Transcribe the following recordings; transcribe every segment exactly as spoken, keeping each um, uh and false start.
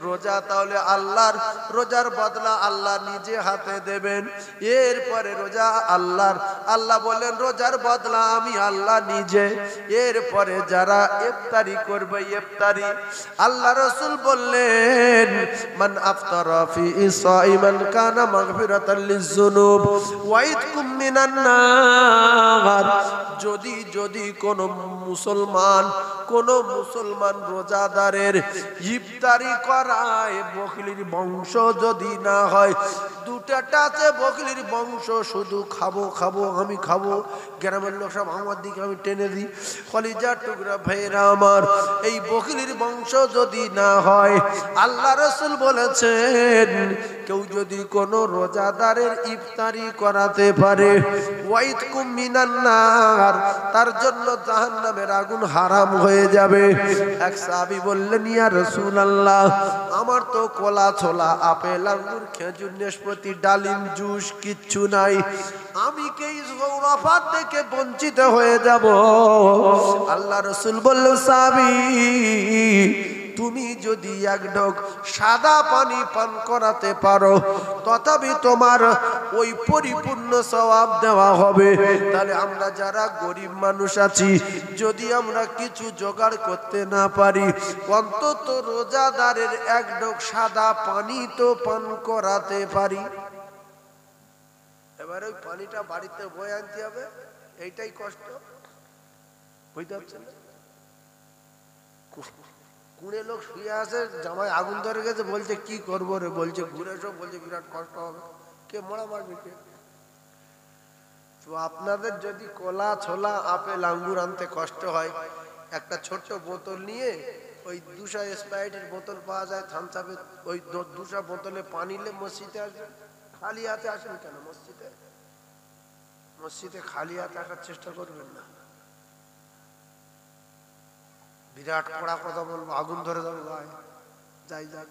রোজা তাহলে আল্লাহর, রোজার বদলা আল্লাহ নিজে হাতে দেবেন। এরপরে রোজা আল্লাহর, আল্লাহ বলেন রোজার বদলা আমি আল্লাহ নিজে। এরপরে যারা ইফতারি করবে, ইফতারি আল্লাহ রাসূল বললেন মান আফতারা ফি সাইমান কানা মাগফিরাতাল লিযুনুব ওয়া ইতকুম মিনান নার। যদি যদি কোন মুসলমান, কোন মুসলমান রোজাদারের ইফতারি করায় বকলির বংশ যদি না হয়, দুটাটাতে বকলির বংশ শুধু খাবো খাবো আমি খাবো, গ্রামের লোক সব আমার দিকে আমি টেনে দিই, কলিজার টুকরা ভাইরা আমার, এই বকলির বংশ যদি না হয়, আল্লাহ রাসূল বলেছেন কেউ যদি কোন রোজাদারের ইফতারি করাতে পারে ওয়াইতকুম মিনান নার, তার জন্য জাহান্নামের আগুন হারাম হয়ে যাবে। এক সাহাবী বললেন ইয়া রাসূলুল্লাহ, আমার তো কলা ছোলা আপেল আঙ্গুর খেজুর নাশপাতি ডালিম জুস কিচ্ছু নাই, আমি কি সৌরাফাত থেকে বঞ্চিত হয়ে যাব? আল্লাহ রাসূল বললেন সাহাবী, তুমি যদি এক ঢোক সাদা পানি পান করাতে পারো তথাপি তোমার ওই পরিপূর্ণ সওয়াব দেওয়া হবে। তাহলে আমরা যারা গরিব মানুষ আছি, যদি আমরা কিছু জোগাড় করতে না পারি, অন্তত রোজাদারের এক ঢোক সাদা পানি তো পান করাতে পারি। এবার ওই পানিটা বাড়িতে বয়ে আনতে হবে, এইটাই কষ্ট। বুঝতে পারছেন? কুড়ে লোক শুয়ে আছে, জামাই আগুন ধরে গেছে, বলছে কি করবো রে, বলছে ঘুরে সব, বলছে বিরাট কষ্ট হবে, কে মরা মারবে কে? তো আপনাদের যদি কলা ছোলা আপেল আঙ্গুর আনতে কষ্ট হয়, একটা ছোট্ট বোতল নিয়ে, ওই দুশো স্প্রাইটের বোতল পাওয়া যায় থামস আপের, ওই দুশো বোতলে পানি নিলে মসজিদে আসবেন। খালি হাতে আসেন কেন মসজিদে? মসজিদে খালি হাতে আসার চেষ্টা করবেন না। বিরাট কড়া কথা বলবো, আগুন ধরে যাবে ভাই, যাই যাই।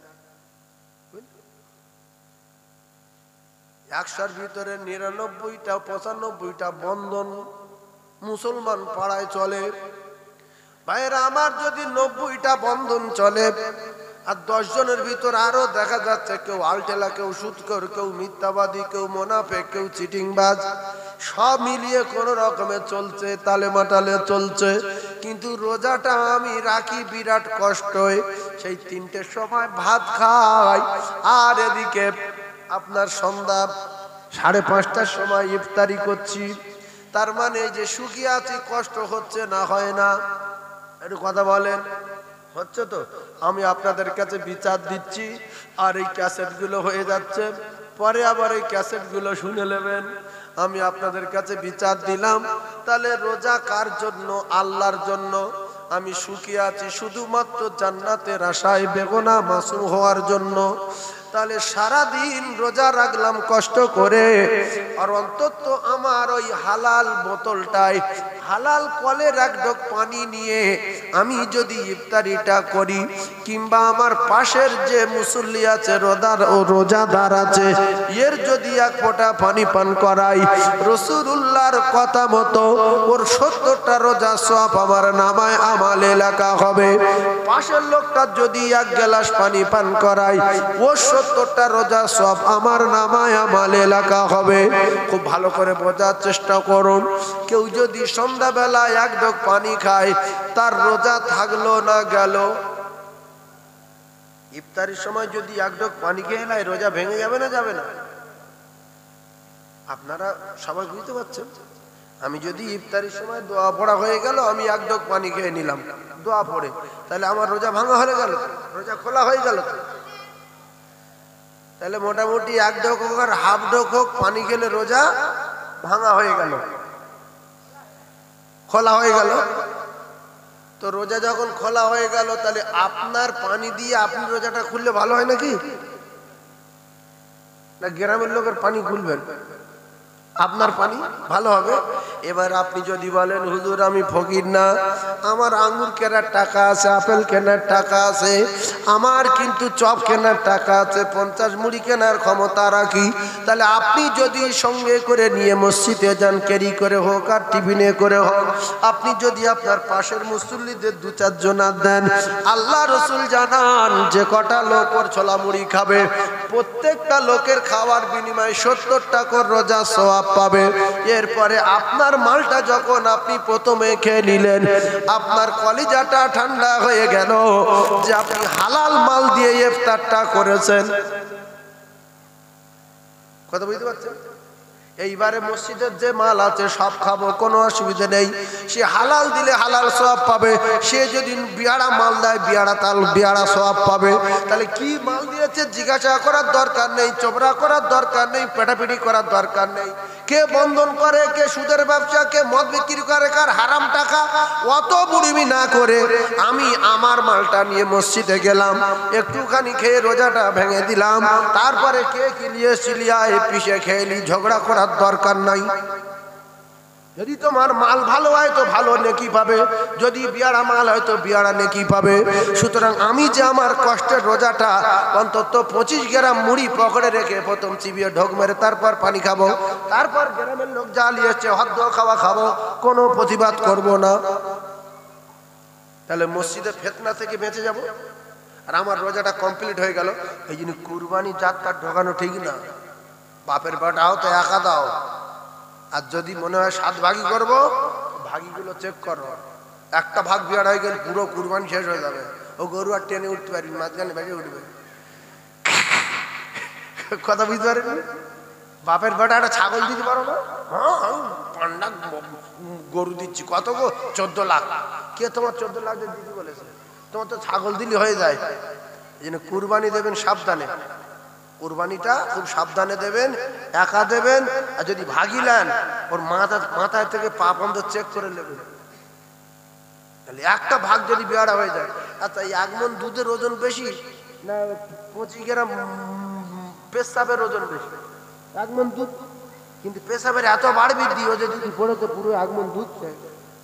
একশোর ভিতরে নিরানব্বইটা পঁচানব্বইটা বন্ধন মুসলমান পাড়ায় চলে। ভাইয়েরা আমার, যদি নব্বইটা বন্ধন চলে আর দশ জনের ভিতর আরো দেখা যাচ্ছে কেউ আলটেলা, কেউ সুদখোর, কেউ মিথ্যাবাদী, কেউ মুনাফিক, কেউ চিটিংবাজ, সব মিলিয়ে কোন রকমে চলছে, তালে মাটালে চলছে, কিন্তু রোজাটা আমি রাখি বিরাট কষ্টই। সেই তিনটের সময় ভাত খাই, আর এদিকে আপনার সন্ধ্যা সাড়ে পাঁচটার সময় ইফতারি করছি। তার মানে যে সুখী আছি, কষ্ট হচ্ছে না? হয় না? একটু কথা বলেন, হচ্ছে তো? আমি আপনাদের কাছে বিচার দিচ্ছি, আর এই ক্যাসেটগুলো হয়ে যাচ্ছে, পরে আবার এই ক্যাসেটগুলো শুনে নেবেন। আমি আপনাদের কাছে বিচার দিলাম, তাহলে রোজা কার জন্য? আল্লাহর জন্য। আমি সুখী আছি শুধুমাত্র জান্নাতের আশায়, বেগুনা মাসুম হওয়ার জন্য। তাহলে সারা দিন রোজা রাখলাম কষ্ট করে, আর অন্তত আমার ওই হালাল বোতলটায় হালাল কলের এক ঢোক পানি নিয়ে আমি যদি ইফতারিটা করি, কিংবা আমার পাশের যে মুসল্লি আছে, রোজার ও রোজাদার আছে, এর যদি এক ফোঁটা পানি পান করাই, রাসূলুল্লাহর কথা মতো ওর সত্তরটা রোজা সওয়াব আমার নামায় আমালে লেখা হবে। পাশের লোকটা যদি এক গ্লাস পানি পান করাই, ওর সত্তরটা রোজা সওয়াব আমার নামায় আমালে লেখা হবে। খুব ভালো করে বোঝার চেষ্টা করুন। কেউ যদি সন্ধ্যাবেলা এক ঢোক পানি খায়, তার রোজা থাকলো না গেল? ইফতারির সময় যদি এক ঢোক পানি খেয়ে নেয়, রোজা ভেঙে যাবে না যাবে না? আপনারা সবাই বুঝতে পারছেন? আমি যদি ইফতারির সময় দোয়া পড়া হয়ে গেল, আমি এক ঢোক পানি খেয়ে নিলাম দোয়া পড়ে, তাহলে আমার রোজা ভাঙা হয়ে গেল, রোজা খোলা হয়ে গেল। তাহলে মোটামুটি এক ঢোক হোক আর হাফ ঢোক হোক পানি খেলে রোজা ভাঙা হয়ে গেল, খোলা হয়ে গেল। তো রোজা যখন খোলা হয়ে গেল, তাহলে আপনার পানি দিয়ে আপনি রোজাটা খুললে ভালো হয় নাকি? না গ্রামের লোকের পানি খুলবেন? আপনার পানি ভালো হবে। এবার আপনি যদি বলেন হুজুর আমি ফকির না, আমার আঙ্গুর কেনার টাকা আছে, আপেল কেনার টাকা আছে, আমার কিন্তু চপ কেনার টাকা আছে, পঞ্চাশ মুড়ি কেনার ক্ষমতা রাখি, তাহলে আপনি যদি সঙ্গে করে নিয়ে মসজিদে যান, ক্যারি করে হোক আর টিফিনে করে হোক, আপনি যদি আপনার পাশের মুসল্লিদের দু চারজন দেন, আল্লাহ রসুল জানান যে কটা লোক ওর ছোলা মুড়ি খাবে, প্রত্যেকটা লোকের খাওয়ার বিনিময়ে সত্তর টাকার রোজা সওয়াব পাবে। এরপরে আপনার মালটা যখন আপনি প্রথমে খেয়ে নিলেন, আপনার কলিজাটা ঠান্ডা হয়ে গেল যে আপনি হালাল মাল দিয়ে ইফতারটা করেছেন। কথা বুঝতে পারছেন? এইবারে মসজিদের যে মাল আছে সব খাবো, কোনো অসুবিধা নেই, সে হালাল দিলে হালাল সওয়াব পাবে। সে যদি বিয়াড়া মাল দেয় বিয়াড়া তাল বিয়াড়া সওয়াব পাবে। তাহলে কি মাল দিয়েছে জিজ্ঞাসা করার দরকার নেই, চোবরা করার দরকার নেই, পেটাপিটি করার দরকার নেই। কে বন্ধন করে, কে সুদের ব্যবসা, কে মদ বিক্রি করে, কার হারাম টাকা, অত বুড়িমি না করে আমি আমার মালটা নিয়ে মসজিদে গেলাম, একটুখানি খেয়ে রোজাটা ভেঙে দিলাম, তারপরে কে কিলিয়ে সিলিয়ায় পিষে খেয়েলি, ঝগড়া করার দরকার নাই। যদি তোমার মাল ভালো হয় তো ভালো নেকি পাবে, যদি বিয়াড়া মাল হয় তো বিয়াড়া নেকি পাবে। সুতরাং আমি যে আমার কষ্টের রোজাটা অন্তত পঁচিশ গ্রাম মুড়ি পকেটে রেখে প্রথম চিবিয়ে ঢোক মেরে তারপর পানি খাবো, তারপর গ্রামের লোক যা লিয়েছে হদ্দ খাওয়া খাবো, কোনো প্রতিবাদ করব না। তাহলে মসজিদের ফিতনা থেকে বেঁচে যাব আর আমার রোজাটা কমপ্লিট হয়ে গেল। এই জন্য কুরবানি জাতটা ঢোকানো ঠিক না। বাপের বাটাও তো একা দাও, আর যদি মনে হয় সাত ভাগই করবো, ভাগিগুলো চেক করো, একটা ভাগ বিয়ার হয়ে গেলে পুরো কুরবানি শেষ হয়ে যাবে। ও গরু আর টেনে উঠতে পারবি, মাঝখানে বেজে উঠবে। কথা বুঝতে পারেন? বাপের বেটা একটা ছাগল দিতে পারো না? হ্যাঁ আমি পান্ডা গরু দিচ্ছি, কত গো? চোদ্দ লাখ। কে তোমার চোদ্দ লাখ দিতে বলেছে? তোমার তো ছাগল দিলে হয়ে যায়। এই জন্য কুরবানি দেবেন সাবধানে, কুরবানিটা খুব সাবধানে দেবেন, একা দেবেন। আর যদি ভাগিলেন ওর মাথা মাথায় থেকে পা পর্যন্ত চেক করে নেবেন। তাহলে একটা ভাগ যদি বেয়ারা হয়ে যায়, আচ্ছা এই এক মণ দুধের ওজন বেশি না পঁচিশ গ্রাম পেশাবের ওজন বেশি? এক মণ দুধ, কিন্তু পেশাবের এত বাড় বৃদ্ধি, ও যদি পড়েছে পুরো এক মণ দুধ চাই।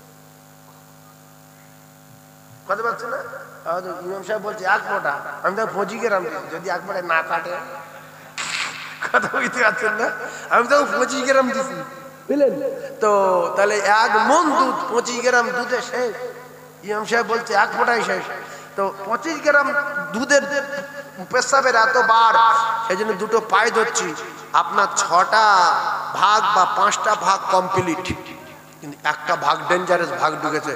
কথা পাচ্ছে না? ইমাম সাহেব বলছে এক মোটা, আমি তো পঁচিশ গ্রাম দিচ্ছি, যদি এক মোটা না কাটে। কথা বুঝতে পারছেন না? আমি তো পঁচিশ গ্রাম দিচ্ছি, বুঝলেন তো? তাহলে এক মণ দুধ পঁচিশ গ্রাম দুধে শেষ। ইমাম সাহেব বলছে এক মোটাই শেষ। তো পঁচিশ গ্রাম দুধের পেশাবের এত বার, সেই জন্য দুটো পায়ে ধরছি, আপনার ছটা ভাগ বা পাঁচটা ভাগ কমপ্লিট, কিন্তু একটা ভাগ ডেঞ্জারাস ভাগ ঢুকেছে,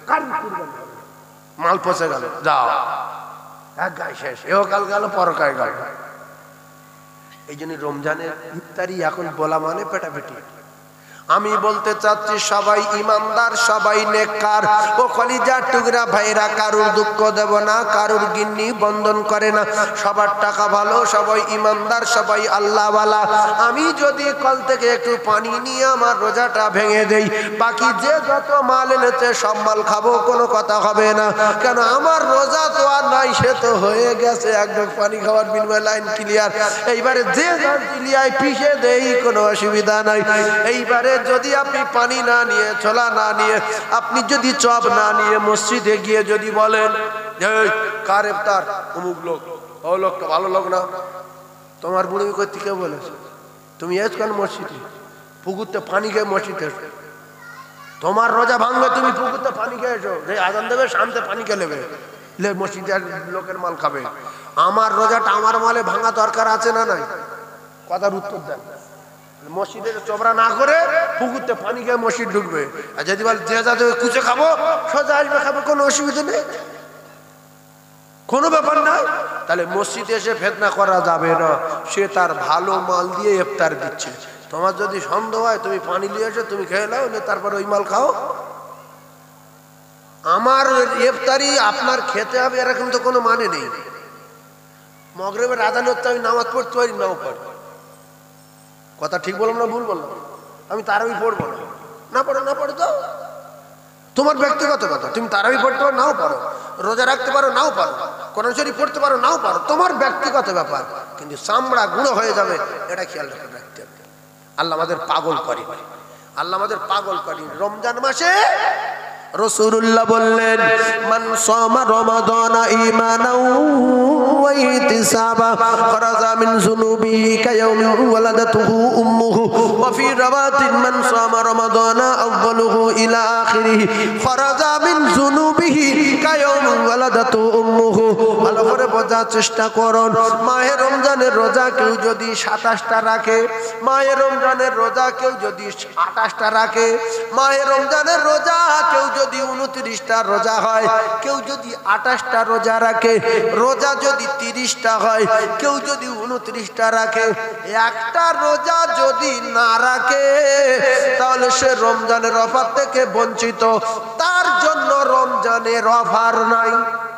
মাল পচে গেল, যাও এক গায়ে শেষ, এও কাল গেল পরকায় গেল। এই জন্য রমজানের ইফতারি এখন বলা মানে পেটাপেটি। আমি বলতে চাচ্ছি সবাই ইমানদার, সবাই নেককার। ও কলিজার টুকরা ভাইরা, কারুর দুঃখ দেব না, কারুর গিন্নি বন্ধন করে না, সবার টাকা ভালো, সবাই ইমানদার, সবাই আল্লাহওয়ালা। আমি যদি কল থেকে একটু পানি নিয়ে আমার রোজাটা ভেঙে দেই, বাকি যে যত মাল এনেছে সব মাল খাবো, কোনো কথা হবে না। কেন আমার রোজা তো আর নাই, সে তো হয়ে গেছে, একদম পানি খাওয়ার বিনিময়ে লাইন ক্লিয়ার। এইবারে যে যার ক্লিয়ায় পিষে দেই, কোনো অসুবিধা নাই। এইবারে যদি আপনি পানি না নিয়ে, ছোলা না নিয়ে, আপনি যদি চপ না নিয়ে মসজিদে গিয়ে যদি বলেন কার ইফতার, অমুক লোক, ও লোকটা ভালো লোক না, তোমার বুড়ি করতে কে বলেছে? তুমি এস কেন মসজিদে? পুকুরতে পানি খেয়ে মসজিদে এসো। তোমার রোজা ভাঙবে, তুমি পুকুরতে পানি খেয়ে এসো, যে আজান দেবে শান্তে পানি খেয়ে নেবে, মসজিদে লোকের মাল খাবে। আমার রোজাটা আমার মালে ভাঙা দরকার আছে না নাই? কথার উত্তর দেন। মসজিদে চোবরা না করে পুকুরতে পানি খেয়ে মসজিদ ঢুকবে, আর যদি বল যে যাতে কুচে খাবো, সোজা আসবে খাবো, কোনো অসুবিধা নেই, কোনো ব্যাপার নাই। তাহলে মসজিদে এসে ফিতনা করা যাবে না, সে তার ভালো মাল দিয়ে ইফতার দিচ্ছে। তোমার যদি সন্দেহ হয় তুমি পানি নিয়ে এসে তুমি খেয়ে নাও, তারপর ওই মাল খাও। আমার ইফতারি আপনার খেতে হবে এরকম তো কোনো মানে নেই। মাগরিবের আযান হচ্ছে, আমি নামাজ পড়তে পারি, নাও পারি। কথা ঠিক বললাম না ভুল বললাম? আমি তারাবি পড়বো না, না পড়ো না পড়ো তো তোমার ব্যক্তিগত কথা। তুমি তারাবি পড়তে পারো, নাও পারো, রোজা রাখতে পারো, নাও পারো, কোরআন শরীফ পড়তে পারো, নাও পারো, তোমার ব্যক্তিগত ব্যাপার। কিন্তু চামড়া গুঁড়ো হয়ে যাবে, এটা খেয়াল রাখতে হবে। আল্লাহ আমাদের পাগল করে, আল্লাহ আমাদের পাগল করে। রমজান মাসে রাসূলুল্লাহ বললেন, মান সামা রমাদানা ঈমানাও ওয়া ইহতিসাবা খারাজা মিন যুনুবিহি কায়াউমি ওয়ালাদাতুহু উম্মুহু ওয়া ফি রাওয়াতিন মান সামা রমাদানা আউয়ালুহু ইলা আখিরিহি খারাজা মিন যুনুবিহি কায়াউমি ওয়ালাদাতুহু উম্মুহু। ভালো করে বোঝার চেষ্টা করুন, মাহে রমজানের রোজা কেউ যদি সাতাশটা রাখে, মাহে রমজানের রোজা কেউ যদি আঠাশটা রাখে, মাহে রমজানের রোজা কেউ যদি উনত্রিশটা রোজা হয়, কেউ যদি আঠাশটা রোজা রাখে, রোজা যদি তিরিশটা হয়, কেউ যদি উনত্রিশটা রাখে, একটা রোজা যদি না রাখে তাহলে সে রমজানের অফার থেকে বঞ্চিত, তার জন্য রমজানের অফার নাই।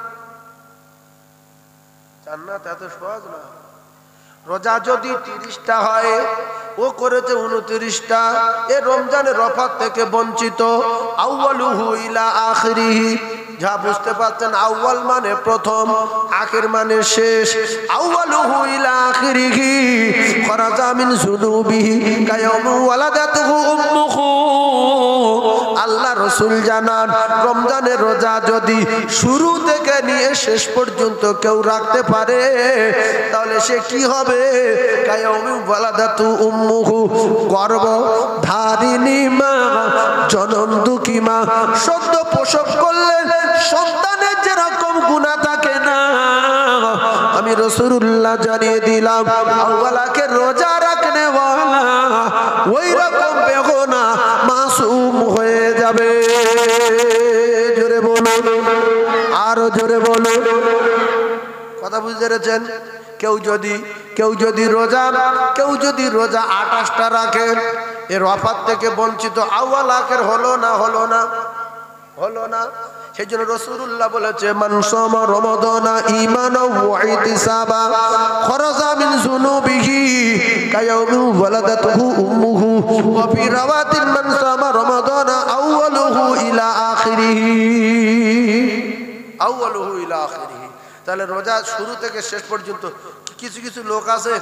জান্নাত এত সহজ না। রোজা যদি তিরিশটা হয়, ও করেছে উনত্রিশটা, এ রমজানের অফার থেকে বঞ্চিত। আউয়ালুহু ইলা আখিরিহি, যা বুঝতে পারছেন, আউয়াল মানে প্রথম, আখির মানে শেষ। আউয়ালুহু ইলা আখিরিহি খারাজা মিন যুনুবিহি কায়াউমি ওয়ালাদাতুহু উম্মুহু। আল্লাহ রাসূল জানান, রমজানের রোজা যদি শুরু থেকে নিয়ে শেষ পর্যন্ত কেউ রাখতে পারে তাহলে সে কি হবে? কায়াউমি ওয়ালাদাতু উম্মুহু, গর্ভধারিণী মা, জনম দুঃখী মা, সদ্য প্রসব করলে সন্তানের যেরকম গুনাহ থাকে না, আমি রাসূলুল্লাহ জানিয়ে দিলাম আউয়ালাকে রোজা রাখনে ওয়ালা ওই রকম বেগুনাহ মাসুম হয়ে যাবে। জোরে বলুন, আরো জোরে বলুন। কথা বুঝতে পেরেছেন? কেউ যদি কেউ যদি রোজা কেউ যদি রোজা আঠাশটা রাখে, এর অফার থেকে বঞ্চিত। আউয়ালাকের হলো না, হলো না, হলো না। সেই জন্য রাসূলুল্লাহ বলেছে, মান সামা রমাদানা ঈমানাও ওয়া ইহতিসাবা খারাজা মিন যুনুবিহি কায়াউমি ওয়ালাদাতুহু উম্মুহু ওয়া ফি রাওয়াতিন মান সামা রমাদানা আউয়ালুহু ইলা আখিরিহি, আউয়ালুহু ইলা আখিরিহি। তাহলে রোজা শুরু থেকে শেষ পর্যন্ত। কিছু কিছু লোক আছে,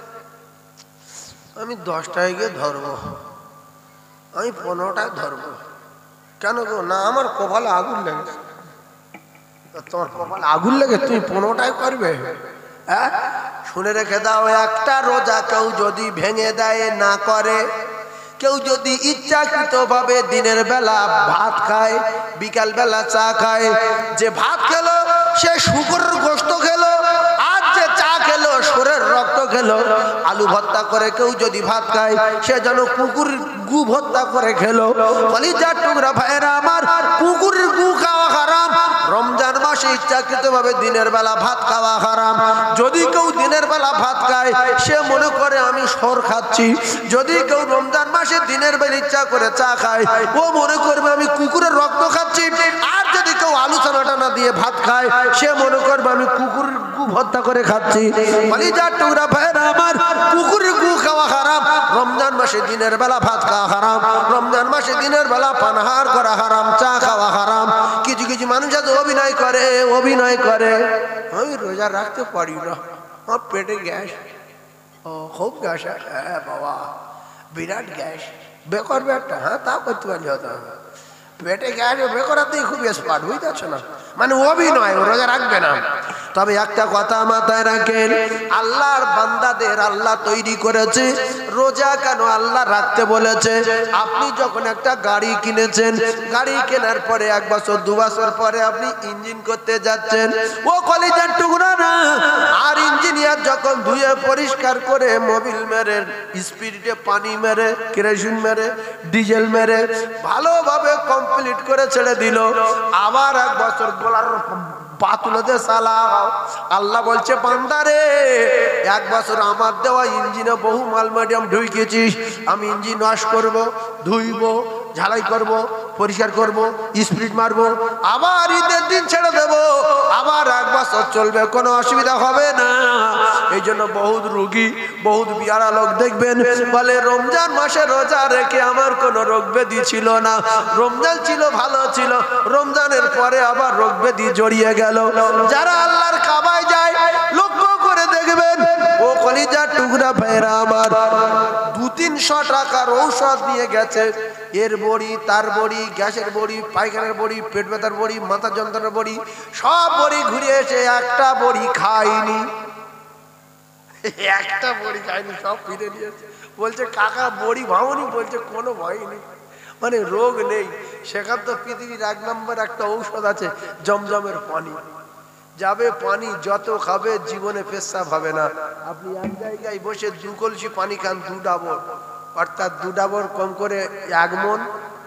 আমি দশটায় গিয়ে ধরবো, আমি পনেরোটায় ধরবো। কেন গো? না, আমার কপালে আগুন লেগেছে। তোমার কপালে আগুন লেগে তুমি পনেরোটায় করবে? হ্যাঁ, শুনে রেখে দাও, একটা রোজা কেউ যদি ভেঙে দেয়, না করে, কেউ যদি ইচ্ছাকৃত ভাবে দিনের বেলা ভাত খায়, বিকাল বেলা চা খায়, যে ভাত খেলো সে শুকরের গোশত খেলো, আর যে চা খেলো শুকরের রক্ত খেলো। আলু ভর্তা করে কেউ যদি ভাত খায়, সে যেন কুকুর গু ভর্তা করে খেলো। কলিজার টুকরা ভাইরা আমার, কুকুরের গু খাওয়া হারাম। রমজান মাসে ইচ্ছাকৃত ভাবে দিনের বেলা ভাত খাওয়া হারাম। যদি কেউ দিনের বেলা ভাত খায়, সে মনে করে আমি সর খাচ্ছি। যদি কেউ রমজান মাসে দিনের বেলা ইচ্ছা করে চা খায়, ও মনে করবে আমি কুকুরের রক্ত খাচ্ছি। আর যদি কেউ আলু চানাটা না দিয়ে ভাত খায়, সে মনে করবে আমি কুকুরের গু ভর্তা করে খাচ্ছি। কলিজার টুকরা ভাইরা আমার, কুকুরের গু খাওয়া হারাম। রমজান মাসে দিনের বেলা ভাত খাওয়া হারাম। রমজান মাসে দিনের বেলা পানাহার করা হারাম, চা খাওয়া হারাম। কিছু কিছু মানুষ আছে অভিনয় করে, অভিনয় করে আমি রোজা রাখতে পারি না, আমার পেটে গ্যাস। ও খুব গ্যাস? হ্যাঁ বাবা, বিরাট গ্যাস। বেকর একটা, হ্যাঁ তা করতে পারলে হতো। পেটে গ্যাস বেকরাতেই খুব স্পার্ট, বুঝতে পারছো না? মানে অভিনয়, রোজা রাখবে না। তবে একটা কথা মাথায় রাখেন, আল্লাহর বান্দাদের আল্লাহ তৈরি করেছে। রোজা কেন আল্লাহ রাখতে বলেছে? আপনি যখন একটা গাড়ি কিনেছেন, গাড়ি কেনার পরে এক বছর দু বছর পরে আপনি ইঞ্জিন করতে যাচ্ছেন, ও কলিজার টুকরা না, আর ইঞ্জিনিয়ার যখন ধুয়ে পরিষ্কার করে মোবিল মেরে, স্পিরিটে পানি মেরে, কেরোসিন মেরে, ডিজেল মেরে ভালোভাবে কমপ্লিট করে ছেড়ে দিল, আবার এক বছর গোলার পাতুলতে চালাও। আল্লাহ বলছে, বান্দারে এক বছর আমার দেওয়া ইঞ্জিনে বহু মাল মিডিয়াম ঢুকিয়েছিস, আমি ইঞ্জিন ওয়াশ করবো, ধুইবো, ঝালাই করব, পরিষ্কার করব, স্পিরিট মারবো, আবার ঈদের দিন ছেড়ে দেবো, আবার এক বছর চলবে, কোনো অসুবিধা হবে না। এই জন্য বহুত রোগী, বহুত বিয়ারা লোক দেখবেন বলে রমজান মাসে রোজা রেখে আমার কোনো রোগ ব্যাধি ছিল না, রমজান ছিল ভালো ছিল, রমজানের পরে আবার রোগ ব্যাধি জড়িয়ে গেল। যারা আল্লাহর কাবায় যায় লক্ষ্য করে দেখবেন, ও কলিজার টুকরা ভাইরা আমার, দু তিন তিনশো টাকার ঔষধ নিয়ে গেছে, এর বড়ি, তার বড়ি, গ্যাসের বড়ি, পায়খানার বড়ি, পেট ব্যথার বড়ি, মাথা যন্ত্রণার বড়ি, সব বড়ি ঘুরে এসে একটা বড়ি খায়নি, একটা বড়ি খায়নি, সব ফিরে নিয়েছে। বলছে কাকা বড়ি ভাঙনি? বলছে কোনো ভয় নেই, মানে রোগ নেই। সেখান তো পৃথিবীর এক নম্বর একটা ঔষধ আছে, জমজমের পানি। যাবে পানি যত খাবে জীবনে পেশাব হবে না। আপনি এক জায়গায় বসে দু কলসি পানি খান, দু ডাবর, অর্থাৎ দু ডাবর কম করে এক মন,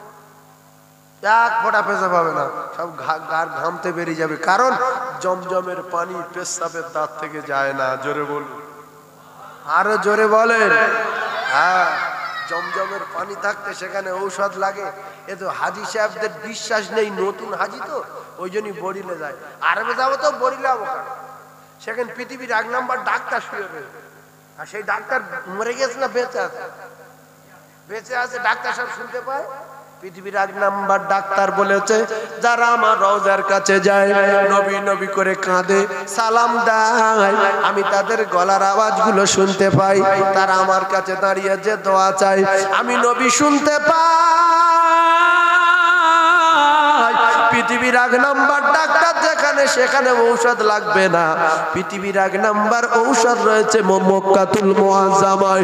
এক ফোঁটা পেশাব হবে না, সব গার ঘামতে বেরিয়ে যাবে। কারণ জমজমের পানি পেশাবের দাঁত থেকে যায় না। জোরে বলুন, আরো জোরে বলেন। হ্যাঁ, জমজমের পানি থাকতে সেখানে ঔষধ লাগে। এ তো হাজি সাহেবদের বিশ্বাস নেই, নতুন হাজি তো, ওই জন্যই বড়িলে যায়। আরবে যাবো তো বড়িলে যাবো, সেখানে পৃথিবীর এক নম্বর ডাক্তার শুয়ে রয়েছে, আর সেই ডাক্তার মরে গেছে না বেঁচে আছে? বেঁচে আছে, ডাক্তার সব শুনতে পায়। পৃথিবীর এক নাম্বার ডাক্তার বলেছে, যারা আমার রওজার কাছে যায়, নবী নবী করে কাঁদে, সালাম দেয়, আমি তাদের গলার আওয়াজগুলো শুনতে পাই। তারা আমার কাছে দাঁড়িয়ে যে দোয়া চাই, আমি নবী শুনতে পাই। পৃথিবীর এক নাম্বার ডাক্তার যেখানে, সেখানে ঔষধ লাগবে না। পৃথিবীর এক নাম্বার ঔষধ রয়েছে মক্কাতুল মুআজ্জামায়।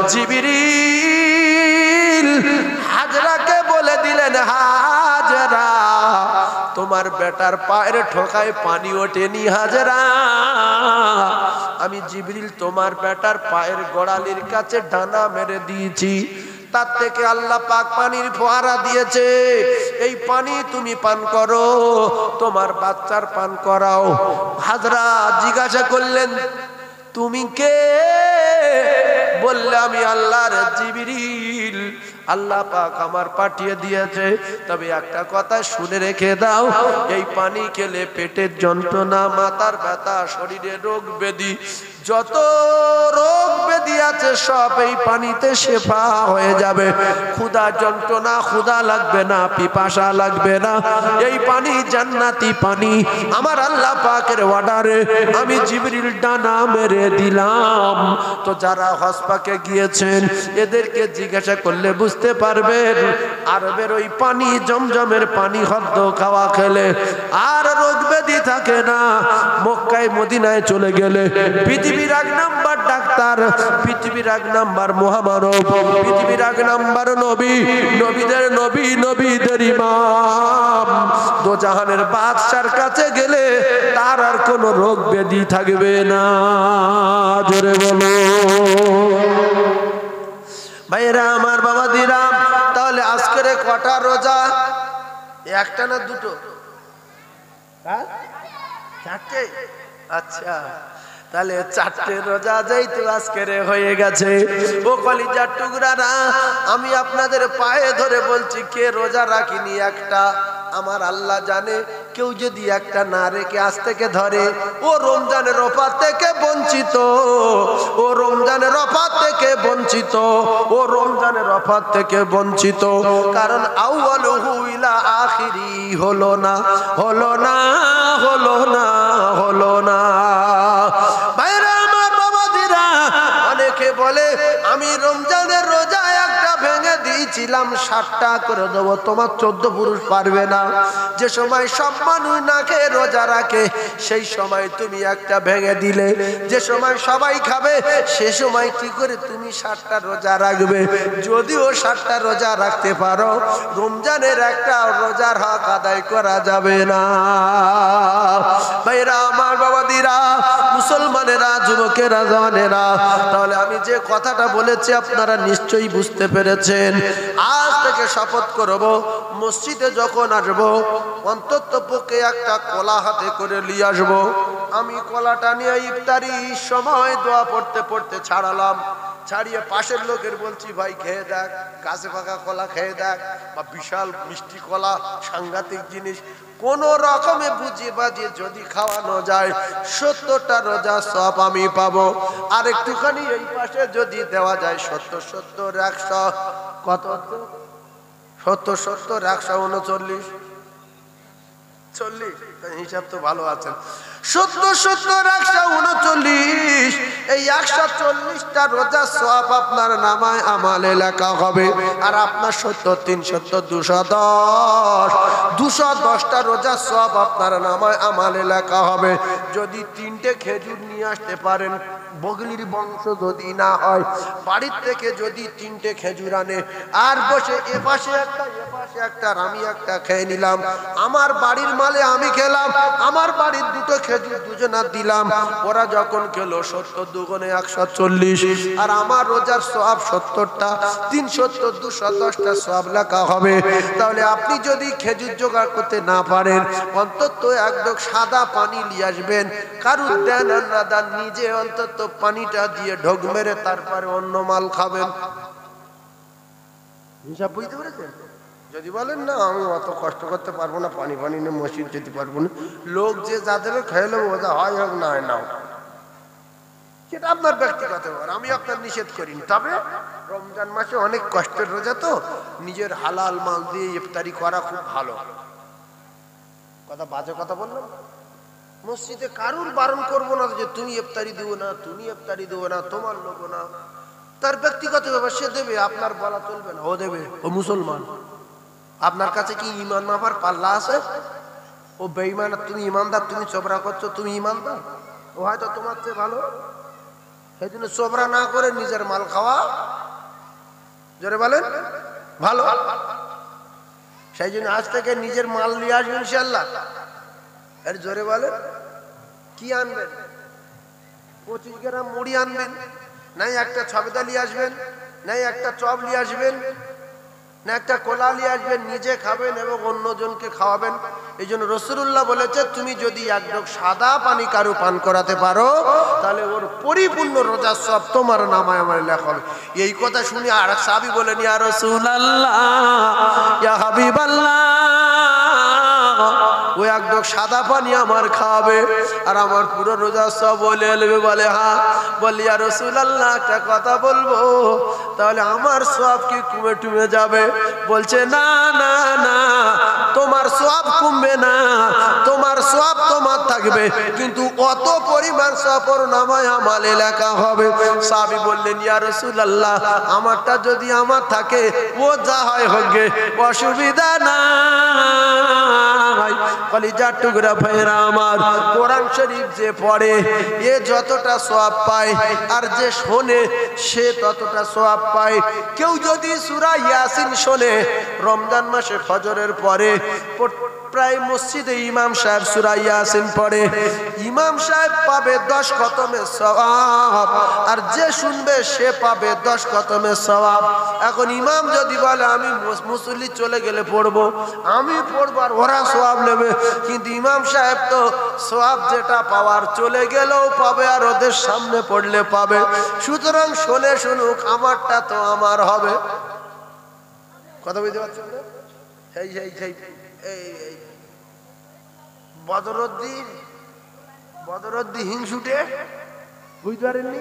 জিবরিল হাজরাকে বলে দিলেন, হাজরা তোমার বেটার পায়ের ঠোকায় পানি ওঠেনি। হাজরা, আমি জিবরিল তোমার বেটার পায়ের গোড়ালির কাছে ডানা মেরে দিয়েছি, তার থেকে আল্লাহ পাক পানির ফোয়ারা দিয়েছে। এই পানি তুমি পান করো, তোমার বাচ্চার পান করাও। হাজরা জিজ্ঞাসা করলেন, তুমি কে? বললে, আমি আল্লাহর জিবরিল, আল্লাহ পাক আমার পাঠিয়ে দিয়েছে। তবে একটা কথা শুনে রেখে দাও, এই পানি খেলে পেটের যন্ত্রণা, মাথার ব্যথা, শরীরে রোগ ব্যাধি, যত রোগ ব্যাধি আছে সব এই পানিতে শেফা হয়ে যাবে। ক্ষুধা যন্ত্রণা, ক্ষুধা লাগবে না, পিপাসা লাগবে না। এই পানি জান্নাতি পানি। আমার আল্লাহ পাকের অর্ডারে আমি জিবরিল ডানা মেরে দিলাম। তো যারা হজ পাকে গিয়েছেন, এদেরকে জিজ্ঞাসা করলে বুঝতে পারবেন, আরবের ওই পানি, জমজমের পানি হদ্দ খাওয়া খেলে আর রোগ ব্যাধি থাকে না। মক্কায় মদিনায় চলে গেলে পৃথিবীর এক নাম্বার ডাক্তার, পৃথিবীর এক নাম্বার মহামানব, পৃথিবীর এক নাম্বার নবী, নবীদের নবী, নবীদের ইমাম, দোজাহানের বাদশার কাছে গেলে তার আর কোনো রোগ ব্যাধি থাকবে না। জোরে বলো ভাইরা আমার, বাবা দিরাম। তাহলে আজকের কটা রোজা? একটা না দুটো? হ্যাঁ, চারটে। আচ্ছা, তাহলে চারটে রোজা যেহেতু আজকের হয়ে গেছে, ও কলিজার টুকরারা, আমি আপনাদের পায়ে ধরে বলছি, কে রোজা রাখিনি একটা? আমার আল্লাহ জানে, কেউ যদি একটা না রেখে আজ থেকে ধরে, ও রমজানের অফার থেকে বঞ্চিত, ও রমজানের অফার থেকে বঞ্চিত, ও রমজানের অফার থেকে বঞ্চিত। কারণ আউয়ালুহু ইলা আখিরি হলো না, হলো না, হলো না, হলো না। ভাইরা আমার, বাবাদিরা, অনেকে বলে আমি রমজানের রোজা একটা ভেঙে দিয়েছিলাম, ষাটটা করে দেবো। তোমার চোদ্দ পুরুষ পারবে না। যে সময় সব মানুষ না খেয়ে রোজা রাখে, সেই সময় তুমি একটা ভেঙে দিলে। যে সময় সবাই খাবে, সে সময় কি করে তুমি ষাটটা রোজা রাখবে? যদিও ষাটটা রোজা রাখতে পারো, রমজানের একটা রোজার হক আদায় করা যাবে না। ভাইরা আমার, বাবাদিরা, মুসলমানেরা, যুবকেরা, জওয়ানেরা, তাহলে আমি যে কথাটা বলেছি আপনারা নিশ্চয়ই বুঝতে পেরেছেন। আজ থেকে শপথ করব, মসজিদে যখন আসবো অন্তত পক্ষে একটা কলা হাতে করে নিয়ে আসবো। আমি কলাটা নিয়ে ইফতারি সময় দোয়া পড়তে পড়তে ছাড়ালাম। ছাড়িয়ে পাশের লোকের বলছি, ভাই খেয়ে দেখ, গাছে পাকা কলা খেয়ে দেখ, বা বিশাল মিষ্টি কলা, সাংঘাতিক জিনিস। কোন রকমে বুঝিয়ে বাজিয়ে যদি খাওয়ানো যায়, সত্তরটা রোজা সব আমি পাবো। আর একটুখানি এই পাশে যদি দেওয়া যায়, সত্তর সত্তর একশো, কত সত্তর সত্তর একশো উনচল্লিশ, চল্লিশ, হিসাব তো ভালো আছেন। সত্তর সত্তর একশো উনচল্লিশ, এই একশো চল্লিশটা রোজার সওয়াব আপনার নামায় আমালে লেখা হবে। আর আপনার সত্তর তিন সত্তর দুশো দশ দুশো দশটা রোজার সওয়াব আপনার নামায় আমালে লেখা হবে। যদি তিনটে খেজুর নিয়ে আসতে পারেন, বগলির বংশ যদি না হয়, বাড়ির থেকে যদি তিনটে খেজুর আনে আর বসে এপাশে একটা এপাশে একটা আর আমি একটা খেয়ে নিলাম, আমার বাড়ির মালে আমি খেলাম, আমার বাড়ির দুটো খেজুর দুজনা দিলাম, ওরা যখন খেলো সত্তর দুগুণে একশো চল্লিশ, আর আমার রোজার সওয়াব সত্তরটা, তিন সত্তর দুশো দশটা সওয়াব লেখা হবে। তাহলে আপনি যদি খেজুর জোগাড় করতে না পারেন, অন্তত একদম সাদা পানি নিয়ে আসবেন, কারুর দেন আর না দেন, নিজে অন্তত পানিটা দিয়ে ঢোক মেরে তারপরে অন্য মাল খাবেন। হিসাব বুঝতে পেরেছেন? যদি বলেন না আমি অত কষ্ট করতে পারবো না, পানি পানি নিয়ে মসজিদ যেতে পারবো না, লোক যে যা দেবে খেয়ে নেবো, ওটা হয় হোক না হয় নাও, সেটা আপনার ব্যক্তিগত ব্যাপার, আমি আপনার নিষেধ করিনি। তবে রমজান মাসে অনেক কষ্টের রোজা, তো নিজের হালাল মাল দিয়ে ইফতারি করা খুব ভালো। কথা বাজে কথা বললাম? মসজিদে কারুর বারণ করবো না যে তুমি ইফতারি দিও না, তুমি ইফতারি দিও না, তোমার লোক না, তার ব্যক্তিগত ব্যাপার, সে দেবে, আপনার বলা চলবে না, ও দেবে, ও মুসলমান। আপনার কাছে কি ইমান মাপার পাল্লা আছে? ও বেঈমান, তুমি ইমানদার, তুমি চোবরা করছো, তুমি ইমানদার, ও হয়তো তোমার চেয়ে ভালো। সেই জন্য চোবরা না করে নিজের মাল খাওয়া, জোরে বলেন, ভালো। সেই জন্য আজ থেকে নিজের মাল নিয়ে আসবেন ইনশাআল্লাহ। এর জোরে বলেন, কি আনবেন? পঁচিশ গ্রাম মুড়ি আনবেন, নাই একটা ছবেদা নিয়ে আসবেন, নাই একটা চপ নিয়ে আসবেন, না একটা কোলা নিয়ে আসবেন, নিজে খাবেন এবং অন্যজনকে খাওয়াবেন। এই জন্য রাসূলুল্লাহ বলেছে, তুমি যদি এক ঢোক সাদা পানি কারো পান করাতে পারো, তাহলে ওর পরিপূর্ণ রোজার সওয়াব তোমার নামায় আমার লেখা হবে। এই কথা শুনে আর এক সাহাবী বলেন, ইয়া রাসূলুল্লাহ, ইয়া হাবিবাল্লাহ, ও এক ঢোক সাদা পানি আমার খাবে আর আমার পুরো রোজার সওয়াব বলে নেবে। বলে হ্যাঁ। বলি, ইয়া রাসূলুল্লাহ, একটা কথা বলবো, তাহলে আমার সওয়াব কি কমে টুমে যাবে? বলছে, না না না, তোমার সওয়াব কমবে না, তোমার সওয়াব তোমার থাকবে, কিন্তু অত পরিমাণ সওয়াব ওর নামায় আমালে লেখা হবে। সাহাবী বললেন, ইয়া রাসূলুল্লাহ, আমারটা যদি আমার থাকে, ও যা হয় হোক গে, অসুবিধা নাই। কলিজার টুকরা ভাইরা আমার, কোরআন শরীফ যে পড়ে এ যতটা সওয়াব পায়, আর যে শোনে সে ততটা সওয়াব পায়। কেউ যদি সূরা ইয়াসিন শোনে রমজান মাসে ফজরের পরে, প্রায় মসজিদে ইমাম সাহেব সূরা ইয়াসিন পড়ে, ইমাম সাহেব পাবে দশ খতমের সওয়াব, আর যে শুনবে সে পাবে দশ খতমের সওয়াব। এখন ইমাম যদি বলে আমি মুসল্লি চলে গেলে পড়বো, আমি পড়বো আর ওরা সওয়াব নেবে, কিন্তু ইমাম সাহেব তো সওয়াব যেটা পাওয়ার চলে গেলেও পাবে আর ওদের সামনে পড়লে পাবে। সুতরাং শোনে শুনুক, আমারটা তো আমার হবে। কথা বুঝতে পারছেন? সেই সেই সেই এই বদরুদ্দিন বদরুদ্দিন হিংসুটে বুঝতে পারেননি?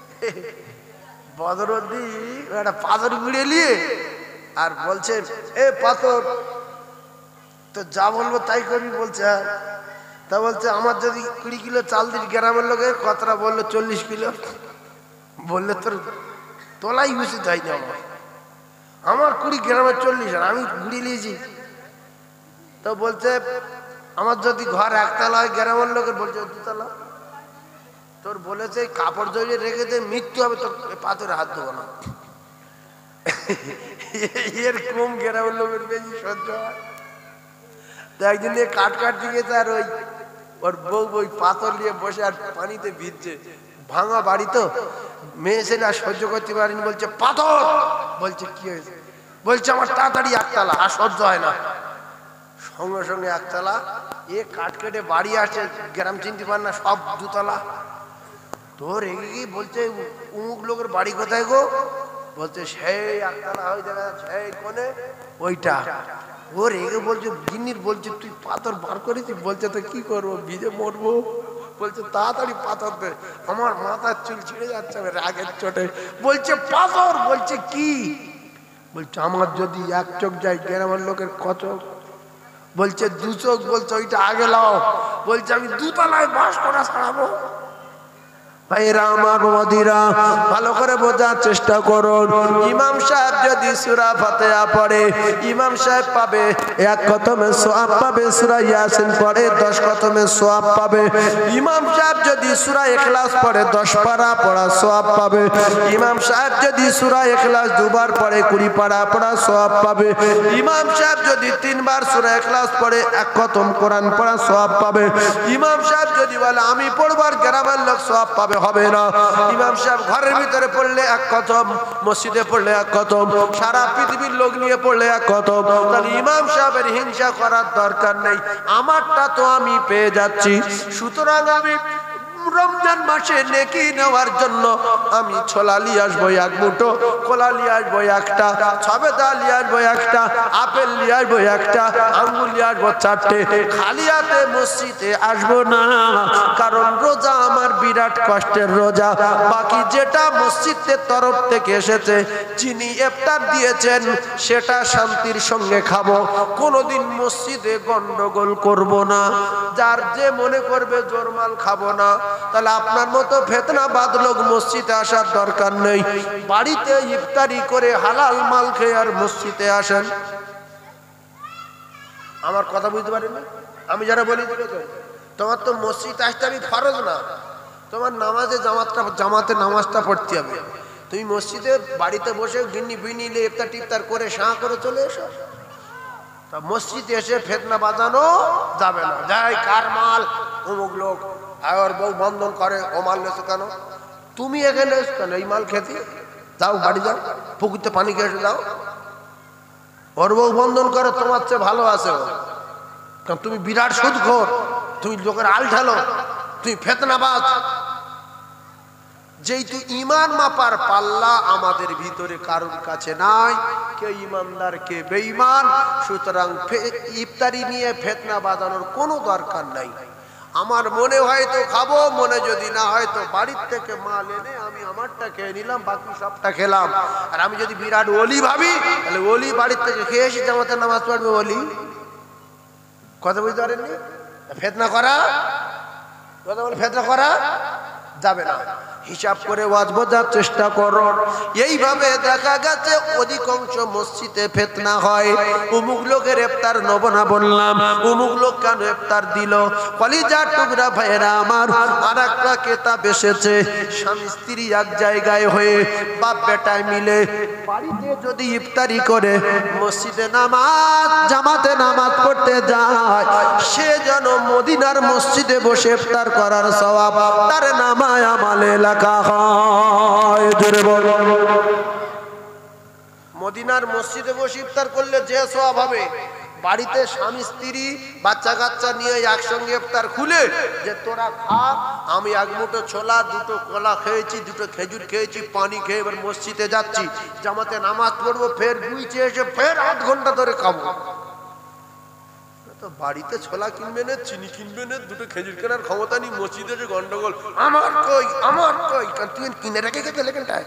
বদরুদ্দিন একটা পাথর গুড়িয়ে নিয়ে আর বলছে, এ পাথর, তো যা বলবো তাই করবি। বলছে হ্যাঁ। তা বলছে, আমার যদি কুড়ি কিলো চাল দিস গ্রামের লোকের, কতটা বললো চল্লিশ কিলো। বললে তোর তোলাই উচিত হয়নি, আমার আমার কুড়ি গ্রামের চল্লিশ, আর আমি গুড়িয়ে নিয়েছি। তো বলছে, আমার যদি ঘর একতলা হয় গ্রামের লোকের, বলছে দুতলা। তোর বলেছে কাপড় জড়িয়ে রেখে দে, মৃত্যু হবে, তোর পাথরে হাত দেবো না। এর কম গ্রামের লোকের বেশি সহ্য হয়। তো একদিন দিয়ে কাঠ কাট দিয়েছে, আর ওই ওর বউ ওই পাথর নিয়ে বসে আর পানিতে ভিজছে, ভাঙা বাড়ি তো, মেয়ে ছেলে আর সহ্য করতে পারেনি, বলছে পাথর। বলছে কি হয়েছে? বলছে আমার তাড়াতাড়ি একতলা, আর সহ্য হয় না। সঙ্গে সঙ্গে একতলা, এ কাঠ কেটে বাড়ি আসছে, গ্রাম চিনতে পার না, সব দুতলা। তোর রেগে গিয়ে বলছে, উমুক লোকের বাড়ি কোথায় গো? বলছে সেই একতলা হয়ে দেখা যাচ্ছে, সেই কোনে ওইটা। ও রেগে বলছে, গিন্নির বলছে তুই পাথর বার করেছিস? বলছে তো কি করবো, ভিজে মরবো। বলছে তাড়াতাড়ি পাথর দে, আমার মাথার চুল ছিঁড়ে যাচ্ছে আমি রাগের চোটে। বলছে পাথর? বলছে কি? বলছে আমার যদি এক চোখ যায় গ্রামের লোকের ক চোখ? বলছে দু চোখ। বলছে ওইটা আগে লাও। বলছে আমি দুতলায় বাস করা ছাড়াবো। ভাইরা আমার বাবাদিরা, ভালো করে বোঝার চেষ্টা করুন। ইমাম সাহেব যদি সূরা ফাতিহা পড়ে, ইমাম সাহেব পাবে এক খতমে সওয়াব পাবে, সূরা ইয়াসিন পড়ে দশ খতমে সওয়াব পাবে। ইমাম সাহেব যদি সূরা ইখলাস পড়ে দশ পারা পড়া সওয়াব পাবে। ইমাম সাহেব যদি সূরা ইখলাস দুবার পড়ে কুড়ি পারা পড়া সওয়াব পাবে। ইমাম সাহেব যদি তিনবার সূরা ইখলাস পড়ে এক খতম কোরআন পড়া সওয়াব পাবে। ইমাম সাহেব যদি বলে আমি পড়বার গ্রামের লোক সওয়াব পাবে, হবে না। ইমাম সাহেব ঘরের ভিতরে পড়লে এক খতম, মসজিদে পড়লে এক খতম, সারা পৃথিবীর লোক নিয়ে পড়লে এক খতম। তাহলে ইমাম সাহেবের হিংসা করার দরকার নেই, আমারটা তো আমি পেয়ে যাচ্ছি। সুতরাং আমি রমজান মাসে নেকি নেওয়ার জন্য আমি ছোলা নিয়ে আসবো এক মুঠো, কলা নিয়ে আসবো একটা, সবেদা নিয়ে আসবো একটা, আপেল নিয়ে আসবো একটা, আঙ্গুর নিয়ে আসবো চারটে। খালি হাতে মসজিদে আসবো না, কারণ রোজা আমার বিরাট কষ্টের রোজা। বাকি যেটা মসজিদের তরফ থেকে এসেছে, যিনি ইফতার দিয়েছেন সেটা শান্তির সঙ্গে খাবো। কোনোদিন মসজিদে গন্ডগোল করব না। যার যে মনে করবে জোরমাল খাবো না। তাহলে আপনার মতো ফেতনাবাদ লোক মসজিদে আসার দরকার নেই। বাড়িতে ইফতারি করে হালাল মাল খেয়ে আর মসজিদে আসেন। আমার কথা বুঝতে পারেন? আমি যারা বলি তোমার তো মসজিদ আসতে আমি ফরজ না, তোমার নামাজে জামাতটা জামাতে নামাজটা পড়তে হবে। তুমি মসজিদে বাড়িতে বসে গিন্নি বিনিলে ইফতার টিফতার করে শাঁ করে চলে এসো। তা মসজিদে এসে ফেতনা বাজানো যাবে না। যাই কার মাল অমুক লোক আর বউ বন্ধন করে, ও মাল নেছো কেন? তুমি এখানে এসো কেন এই মাল খেতে? যাও বাড়ি যাও, পুকুরতে পানি খেয়ে এসে যাও। ওর বউ বন্ধন করে, তোমার চেয়ে ভালো আছে ও। কারণ তুমি বিরাট সুদখোর, তুমি লোকের আল ঢালো, তুমি ফেতনাবাজ। যেহেতু ইমান মাপার পাল্লা আমাদের ভিতরে কারোর কাছে নাই, কে ইমানদার কে বেঈমান, সুতরাং ইফতারি নিয়ে ফেতনা বাজানোর কোনো দরকার নাই। আমার মনে হয় তো খাবো, মনে যদি না হয় তো বাড়ির থেকে মাল এনে আমি আমারটা খেয়ে নিলাম, বাকি সবটা খেলাম। আর আমি যদি বিরাট ওলি ভাবি, তাহলে ওলি বাড়ির থেকে খেয়ে এসে জামাতে নামাজ পড়বে ওলি। কথা বুঝতে পারেননি? ফেতনা করা কথা বলে ফেতনা করা যাবে না। হিসাব করে ওয়াজ বোঝার চেষ্টা করো। এইভাবে দেখা গেছে অধিকাংশ মসজিদে ফেতনা হয়। অমুক লোকের ইফতার নেব না বললাম, অমুক লোক কেন ইফতার দিল? কলিজার টুকরা ভাইয়েরা আমার, আর একটা কিতাব এসেছে, স্বামী স্ত্রী এক জায়গায় হয়ে বাপ বেটায় মিলে বাড়িতে যদি ইফতারি করে মসজিদে নামাজ জামাতে নামাজ পড়তে যায়, সে যেন মদিনার মসজিদে বসে ইফতার করার সওয়াব তার নামায় আমালে লেখা হয়। জোরে বলো। মদিনার মসজিদে বসে ইফতার করলে যে সওয়াব হবে, বাড়িতে স্বামী স্ত্রী বাচ্চা কাচ্চা নিয়ে একসঙ্গে ইফতার খুলে যে তোরা খা, আমি এক মুঠো ছোলা দুটো কলা খেয়েছি, দুটো খেজুর খেয়েছি, পানি খেয়ে এবার মসজিদে যাচ্ছি, জামাতে নামাজ পড়বো, ফের গুইছে এসে ফের আধ ঘন্টা ধরে খাবো। তো বাড়িতে ছোলা কিনবে না, চিনি কিনবে না, দুটো খেজুর কেনার ক্ষমতা নেই, মসজিদে যে গন্ডগোল, আমার কই আমার কই, কারণ তুই কিনে রেখে গেছে লেখানটায়,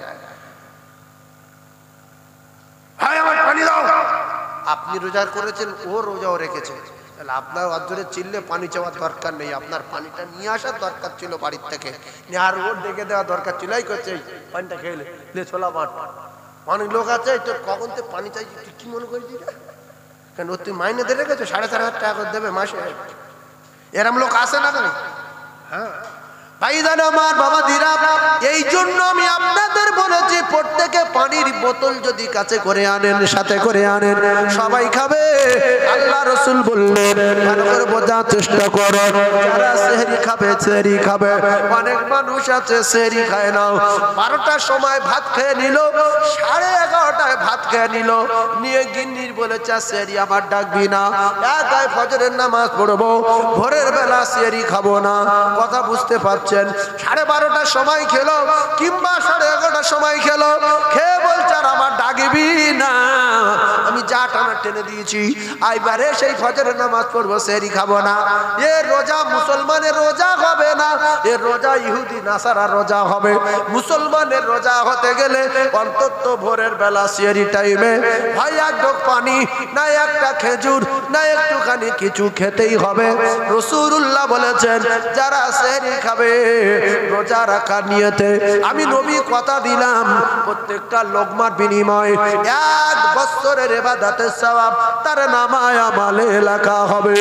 হাই আমার পানি দাও। আপনি রোজা করেছেন, ও রোজাও রেখেছে, তাহলে আপনার অজরে চিল্লে পানি চাওয়ার দরকার নেই, আপনার পানিটা নিয়ে আসার দরকার ছিল বাড়ির থেকে, আর ওর ডেকে দেওয়া দরকার ছিল। এই করছে পানিটা খেলে লে ছোলা বাট। অনেক লোক আছে তোর কখন তো পানি চাইছি, তুই কি মনে করেছিস? কেন তুই মাইনে দিয়ে রেখেছো, সাড়ে চার হাজার টাকা করে দেবে মাসে। এরম লোক আসে না কেন? হ্যাঁ ভাইজান আমার, বাবা দিরা, এই জন্য আমি আপনাদের বলেছি প্রত্যেকে পানির বোতল যদি কাছে করে আনেন, সাথে করে আনেন, সবাই খাবে। আল্লাহ রাসূল বললেন, ভালো করে বোঝার চেষ্টা করো, যারা সেহরি খাবে সেহরি খাবে। অনেক মানুষ আছে সেহরি খায় না, বারোটার সময় ভাত খেয়ে নিল, সাড়ে এগারোটায় ভাত খেয়ে নিল, নিয়ে গিন্নির বলেছে সেহরি আমার ডাকবি না, একাই ফজরের নামাজ পড়বো, ভোরের বেলা সেহরি খাবো না। কথা বুঝতে পারছি? সাড়ে বারোটার সময় খেলো কিংবা সাড়ে এগারোটার সময় খেলো, খেয়ে বলছে আর আমার ডাকবি না, আমি যা টানা টেনে দিয়েছি, আইবারে সেই ফজরের নামাজ পড়বো, সেহরি খাবো না। এ রোজা মুসলমানের রোজা হবে না, এ রোজা ইহুদি নাসারা রোজা হবে। মুসলমানের রোজা হতে গেলে অন্তত ভোরের বেলা সেহরি টাইমে হয় এক ঢোক পানি, না একটা খেজুর, না একটুখানি কিছু খেতেই হবে। রাসূলুল্লাহ বলেছেন যারা সেহরি খাবে রোজা রাখার নিয়তে, আমি নবী কথা দিলাম প্রত্যেকটা লোকমার বিনিময়ে এক বছরের ইবাদতের সওয়াব তার নামায় আমলে লেখা হবে।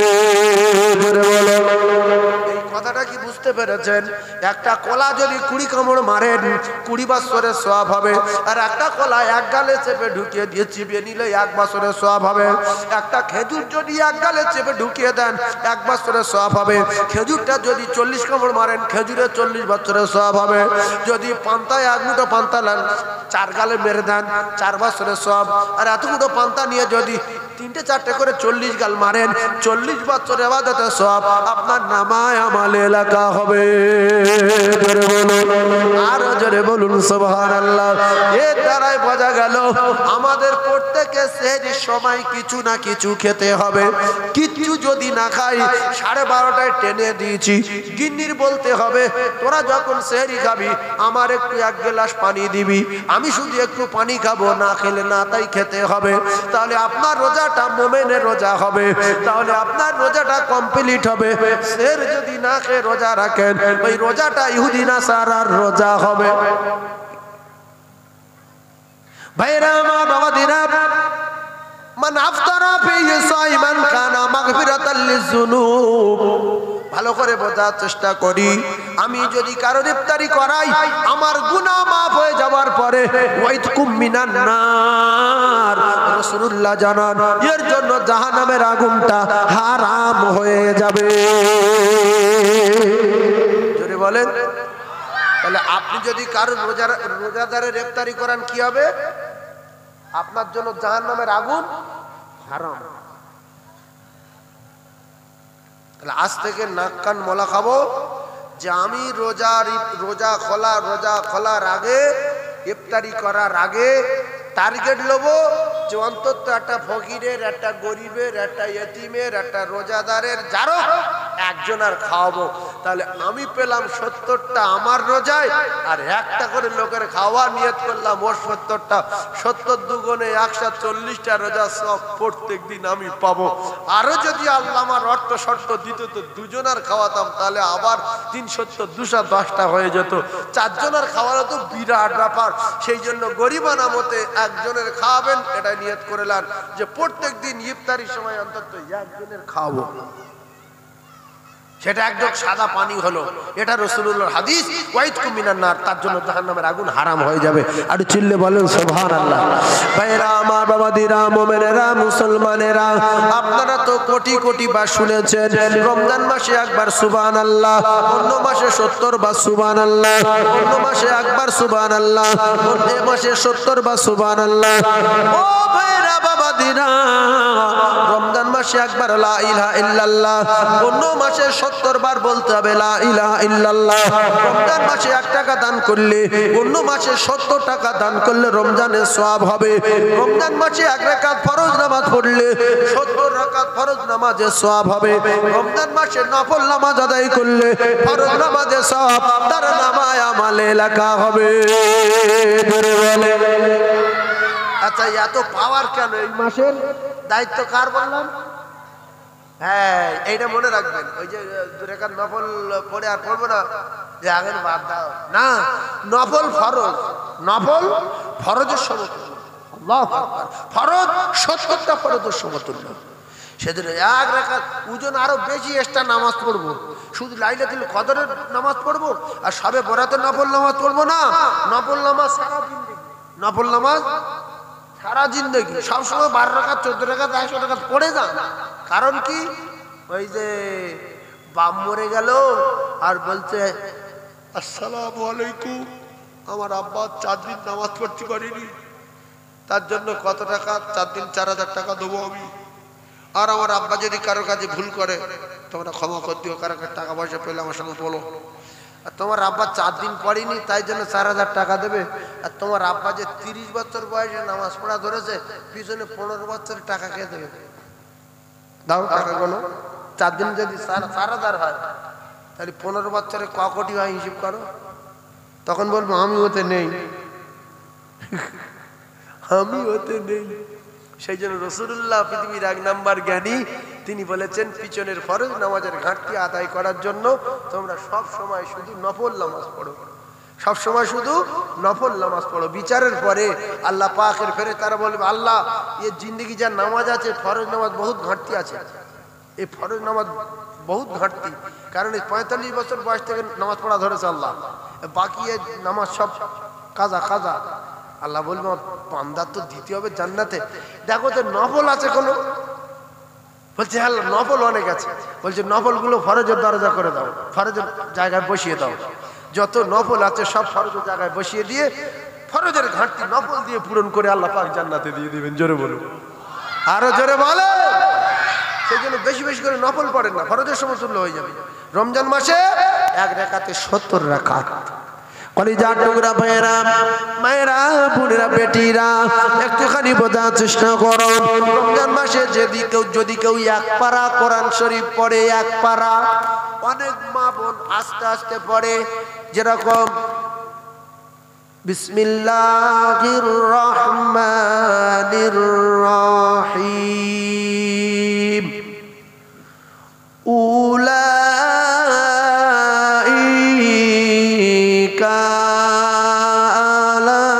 এই কথাটা কি বুঝতে পেরেছেন? একটা কলা যদি কুড়ি কামড় মারেন কুড়ি বছরের সওয়াব হবে, আর একটা কলা এক গালে চেপে ঢুকিয়ে দিয়ে চিবিয়ে নিলে এক বছরের সওয়াব হবে। একটা খেজুর যদি এক গালে চেপে ঢুকিয়ে দেন এক বছরের সওয়াব হবে। খেজুরটা যদি চল্লিশ কামড় মারেন খেজুরের চল্লিশ বছরের সওয়াব হবে। যদি পান্তায় এক মুঠো পান্তা নেন চার গালে মেরে দেন চার বছরের সওয়াব। আর এতগুলো পান্তা নিয়ে যদি তিনটে চারটে করে চল্লিশ গাল মারেন চল্লিশ বছরের ইবাদতের সওয়াব আপনার নামায় আমলে লেখা হবে। জোরে বলুন, আরো জোরে বলুন সুবহানাল্লাহ। এর দ্বারাই বোঝা গেল আমাদের প্রত্যেকে সেহরির সময় কিছু না কিছু খেতে হবে। কিচ্ছু যদি না খাই, সাড়ে বারোটায় টেনে দিয়েছি, গিন্নির বলতে হবে তোরা যখন সেহরি খাবি আমার একটু এক গ্লাস পানি দিবি, আমি শুধু একটু পানি খাবো, না খেলে না তাই খেতে হবে। তাহলে আপনার রোজাটা মোমেনের রোজা হবে, তাহলে আপনার রোজাটা কমপ্লিট হবে। সেহরি যদি না খেয়ে রোজা রাখেন ওই রোজাটা ইহুদি নাসারার রোজা হবে। ভাইরা আমার বাবাদিরা, মান আফতারা ফি সাইমান কানা মাগফিরাতাল লিযুনুব। ভালো করে বোঝার চেষ্টা করি, আমি যদি কারোর ইফতারি করাই আমার গুনাহ মাফ হয়ে যাওয়ার পরে ওয়াইতকুম মিনান নার, রাসূলুল্লাহ জানান এর জন্য জাহান্নামের আগুনটা হারাম হয়ে যাবে। জোরে বলেন। তাহলে আপনি যদি কারোর রোজার রোজাদারের ইফতারি করান কি হবে? আপনার জন্য জাহান্নামের আগুন হারাম। তাহলে আজ থেকে নাক কান মলা খাবো যে আমি রোজার রোজা খোলা রোজা খোলার আগে ইফতারি করার আগে টার্গেট নেবো যে অন্তত একটা ফকিরের, একটা গরিবের, একটা ইয়েতিমের, একটা রোজাদারের যারো একজন আর খাওয়াবো। তাহলে আমি পেলাম সত্তরটা আমার রোজায়, আর একটা করে লোকের খাওয়া নিয়ত করলাম ওর সত্তরটা। সত্তর দুগুণে একশো চল্লিশটা রোজা সব প্রত্যেক দিন আমি পাবো। আরো যদি আল্লাহ আমার অর্থ শর্ত দিত তো দুজনার খাওয়াতাম, তাহলে আবার তিন সত্তর দুশো দশটা হয়ে যেত। চারজনের খাওয়ানো তো বিরাট ব্যাপার। সেই জন্য গরিবানা মতে একজনের খাওয়াবেন, এটা নিয়ত করেলেন যে প্রত্যেক দিন ইফতারির সময় অন্তত একজনের খাওয়াবো। সেটা একদম সাদা পানি হলো, এটা রাসূলুল্লাহর হাদিস। ওয়াইতকুম মিনান নার, তার জন্য জাহান্নামের আগুন হারাম হয়ে যাবে। আর চিল্লে বলেন সুবহানাল্লাহ। ভাইরা আমার, বাবাদিরা, মুমিনেরা, মুসলমানেরা, আপনারা তো কোটি কোটি বার শুনেছেন রমজান মাসে একবার সুবহানাল্লাহ, অন্য মাসে সত্তর বার সুবহানাল্লাহ, অন্য মাসে একবার সুবহানাল্লাহ, অন্য মাসে সত্তর বার সুবহানাল্লাহ। ও ভাইরা বাবাদিরা, রমজান মাসে একবার লা ইলাহা ইল্লাল্লাহ, অন্য মাসে সত্তর বার বলতে হবে লা ইলাহা ইল্লাল্লাহ। রমজান মাসে এক টাকা দান করলে অন্য মাসে সত্তর টাকা দান করলে রমজানের সওয়াব হবে। রমজান মাসে এক রাকাত ফরজ নামাজ পড়লে সত্তর রাকাত ফরজ নামাজের সওয়াব হবে। রমজান মাসে নফল নামাজ আদায় করলে ফরজ নামাজের সওয়াব তার নামায় আমলে লেখা হবে। আচ্ছা, এত পাওয়ার কেন? এই মাসের দায়িত্ব কার বললাম? হ্যাঁ, এইটা মনে রাখবেন। ওই যে দু রাকাত নফল পড়ে আর পড়বো না যে আগের বাদ দাও না, নফল ফরজ, নফল ফরজের সমতুল্য। আল্লাহু আকবার। ফরজ সত্তরটা ফরজের সমতুল্য। সেদিন এক রাকাত ওজন আরো বেশি এক্সট্রা নামাজ পড়বো, শুধু লাইলাতুল কদরের নামাজ পড়বো আর সবে বরাতের নফল নামাজ পড়বো না। নফল নামাজ সারা জিন্দেগি, নফল নামাজ সারা জিন্দেগি সবসময় বারো রাকাত চোদ্দ রাকাত একশো রাকাত পড়ে যান। কারণ কি? ওই যে বাপ মরে গেল আর বলছে আসসালামু আলাইকুম, আমার আব্বা চার দিন নামাজ পড়তে পারিনি, তার জন্য কত টাকা? চার দিন চার হাজার টাকা দেবো আমি। আর আমার আব্বা যদি কারোর কাছে ভুল করে তোমরা ক্ষমা করে দিও, কারো টাকা পয়সা পেলে আমার সঙ্গে বলো। আর তোমার আব্বা চার দিন পড়েনি তাই জন্য চার হাজার টাকা দেবে, আর তোমার আব্বা যে তিরিশ বছর বয়সে নামাজ পড়া ধরেছে পিছনে পনেরো বছরের টাকা কে দেবে? দাও টাকা কোনো। চার দিন যদি চার হাজার হয় তাহলে পনেরো বছরে ক কোটি হয় হিসেব করো। তখন বলবো আমি ওতে নেই, আমি ওতে নেই। সেই জন্য রাসূলুল্লাহ পৃথিবীর এক নাম্বার জ্ঞানী, তিনি বলেছেন পিছনের ফরজ নামাজের ঘাটতি আদায় করার জন্য তোমরা সব সময় শুধু নফল নামাজ পড়ো, সব সময় শুধু নফল নামাজ পড়ো। বিচারের পরে আল্লাহ পাকের ফেরেশতারা বলবে আল্লাহ এই জিন্দেগি যা নামাজ আছে ফরজ নামাজ বহুত ঘাটতি আছে, এই ফরজ নামাজ বহুত ঘাটতি, কারণ এই পঁয়তাল্লিশ বছর বয়স থেকে নামাজ পড়া ধরেছে আল্লাহ, বাকি এই নামাজ সব কাজা কাজা। আল্লাহ বলবে বান্দার তো দিতে হবে জান্নাতে, দেখো তো নফল আছে কোনো? বলছে হ্যাঁ নফল অনেক আছে। বলছে নফল গুলো ফরজের দরজা করে দাও, ফরজের জায়গায় বসিয়ে দাও। যত নফল আছে সব ফরজের জায়গায় বসিয়ে দিয়ে ফরজের ঘাটতি নফল দিয়ে পূরণ করে আল্লাহ পাক জান্নাতে দিয়ে দিবেন। জোরে বলুন, আরো জোরে বলে। সেই জন্য বেশি বেশি করে নফল পড়েন না, ফরজের সমতুল্য হয়ে যাবে। রমজান মাসে এক রাকাতে সত্তর রাকাত। কলিজার টুকরা ভাইয়েরা, মায়েরা, বোনেরা, বেটিরা, একটুখানি বোঝার চেষ্টা করো। রমজান মাসে যদি কেউ যদি কেউ এক পারা কোরআন শরীফ পড়ে, এক পারা, অনেক মা বোন আস্তে আস্তে পড়ে, যেরকম বিসমিল্লাহির রহমানির রহিম, উলাইকা আলা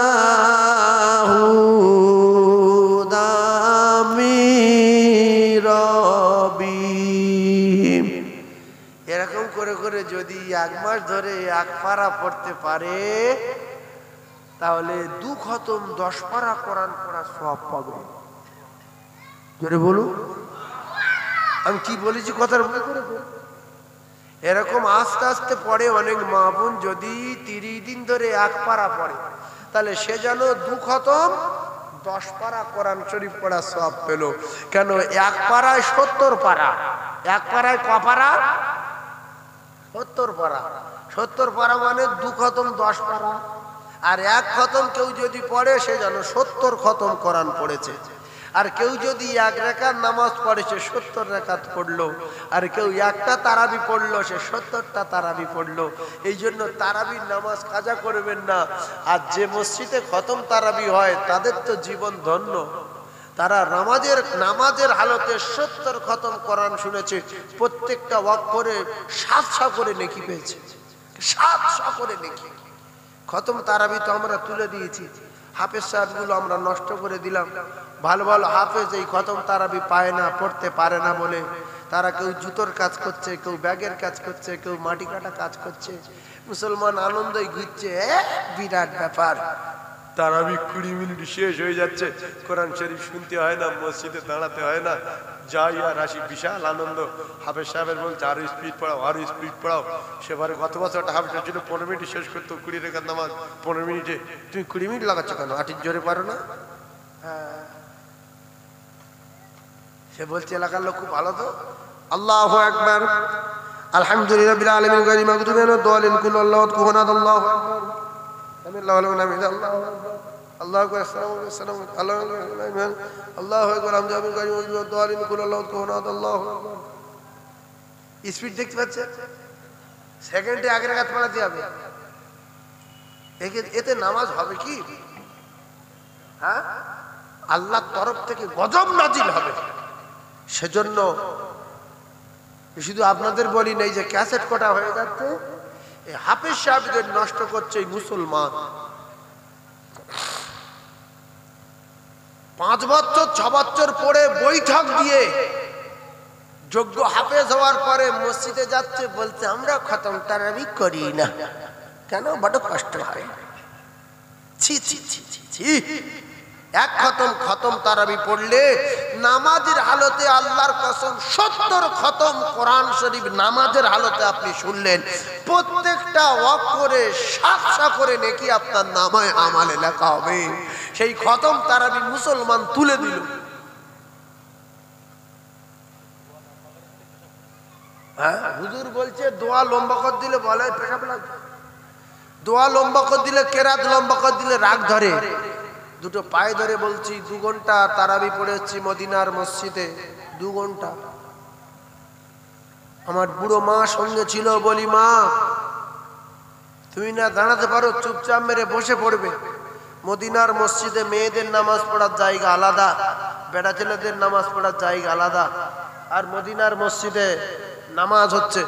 হুদাম মির রাব্বিহিম। এরকম করে করে যদি এক মাস ধরে এক পারা পড়তে পারে তাহলে দু খতম দশ পারা কোরআন পড়া সওয়াব পাবে। জোরে বলুন, আমি কি বলেছি কথার মনে করে। এরকম আস্তে আস্তে পড়ে অনেক মা বোন, যদি তিরিশ দিন ধরে এক পারা পড়ে তাহলে সে যেন দু খতম দশ পারা কোরআন শরীফ পড়া সওয়াব পেল। কেন? এক পারায় সত্তর পারা, এক পারায় ক পারা? সত্তর পারা। সত্তর পারা মানে দু খতম দশ পারা। আর এক খতম কেউ যদি পড়ে সে যেন সত্তর খতম কোরআন পড়েছে। আর কেউ যদি এক রাকাত নামাজ পড়ে সে সত্তর রাকাত পড়লো, আর কেউ একটা তারাবি পড়লো সে সত্তরটা তারাবি পড়লো। এই জন্য তারাবির নামাজ কাজা করবেন না। আর যে মসজিদে খতম তারাবি হয় তাদের তো জীবন ধন্য, তারা নামাজের নামাজের হালতে সত্তর খতম কোরআন শুনেছে, প্রত্যেকটা অক্ষরে সাতশো করে নেকি পেয়েছে, সাতশো করে নেকি। খতম তারাবি তো আমরা তুলে দিয়েছি, হাফেজ সাহেবগুলো আমরা নষ্ট করে দিলাম। ভালো ভালো হাফেজ এই খতম তারাবি পায় না, পড়তে পারে না বলে তারা কেউ জুতোর কাজ করছে, কেউ ব্যাগের কাজ করছে, কেউ মাটি কাটা কাজ করছে। মুসলমান আনন্দই ঘুরছে, বিরাট ব্যাপার। তারাবি কুড়ি মিনিট শেষ হয়ে যাচ্ছে, কোরআন শরীফ শুনতে হয় না, মসজিদে দাঁড়াতে হয় না, যাই আর আসি, বিশাল আনন্দ। হাফেজ সাহেবের বলছে আরো স্পিড পড়াও, আরো স্পিড পড়াও। সেবারে গত বছরটা হাফেজের জন্য পনেরো মিনিট শেষ করতো, কুড়ি রেখার নামাজ পনেরো মিনিটে। তুমি কুড়ি মিনিট লাগাচ্ছ কেন? আটির জোরে পারো না? হ্যাঁ, সে বলছে এলাকার লোক খুব ভালো তো। আল্লাহু আকবার, আলহামদুলিল্লাহ রাব্বিল আলামিন, গায়রিল মাগদুবি আলাইহিম ওয়া দাল্লিন, কুল আল্লাহু আকুবার, আল্লাহু আকবার, আল্লাহু আকবার, আল্লাহু আকবার, আসসালামু আলাইকুম, আসসালামু আলাইকুম, আল্লাহু আকবার, আমদাবিন, গায়রিল মাগদুবি ওয়া দাল্লিন, কুল আল্লাহু আকুবার, আল্লাহু আকবার। স্পিড দেখতে পাচ্ছে, সেকেন্ডে আগে রাকাত পড়াতে হবে। এতে নামাজ হবে কি? হ্যাঁ, আল্লাহর তরফ থেকে গজব নাজিল হবে। সেজন্য শুধু আপনাদের বলি নাই যে ক্যাসেট কটা হয়ে যাচ্ছে, এই হাফেজ সাহেবদের নষ্ট করছে এই মুসলমান। পাঁচ বছর ছ বছর পরে বৈঠক দিয়ে যোগ্য হাফেজ হওয়ার পরে মসজিদে যাচ্ছে, বলছে আমরা খতম তারাবি করি না। কেন? বড় কষ্ট হয়। ছি ছি ছি ছি ছি। এক খতম খতম তারাবি পড়লে নামাজের হালতে আল্লাহর কসম সত্তর খতম কোরআন শরীফ নামাজের হালতে আপনি শুনলেন, প্রত্যেকটা অক্ষরে সাতশো করে নেকি আপনার নামায় আমালে লেখা হবে। সেই খতম তারাবি মুসলমান তুলে দিল। হ্যাঁ, হুজুর বলছে দোয়া লম্বা করে দিলে বলে পেশাব লাগবে, দোয়া লম্বা করে দিলে কেরাত লম্বা করে দিলে রাগ ধরে। দুটো পায়ে ধরে বলছি, দু ঘন্টা তারাবি পড়েছি মদিনার মসজিদে, দু ঘন্টা। আমার বুড়ো মা সঙ্গে ছিল, বলি মা তুমি না দাঁড়াতে পারো, চুপচাপ মেরে বসে পড়বে। মদিনার মসজিদে মেয়েদের নামাজ পড়ার জায়গা আলাদা, বেটা ছেলেদের নামাজ পড়ার জায়গা আলাদা। আর মদিনার মসজিদে নামাজ হচ্ছে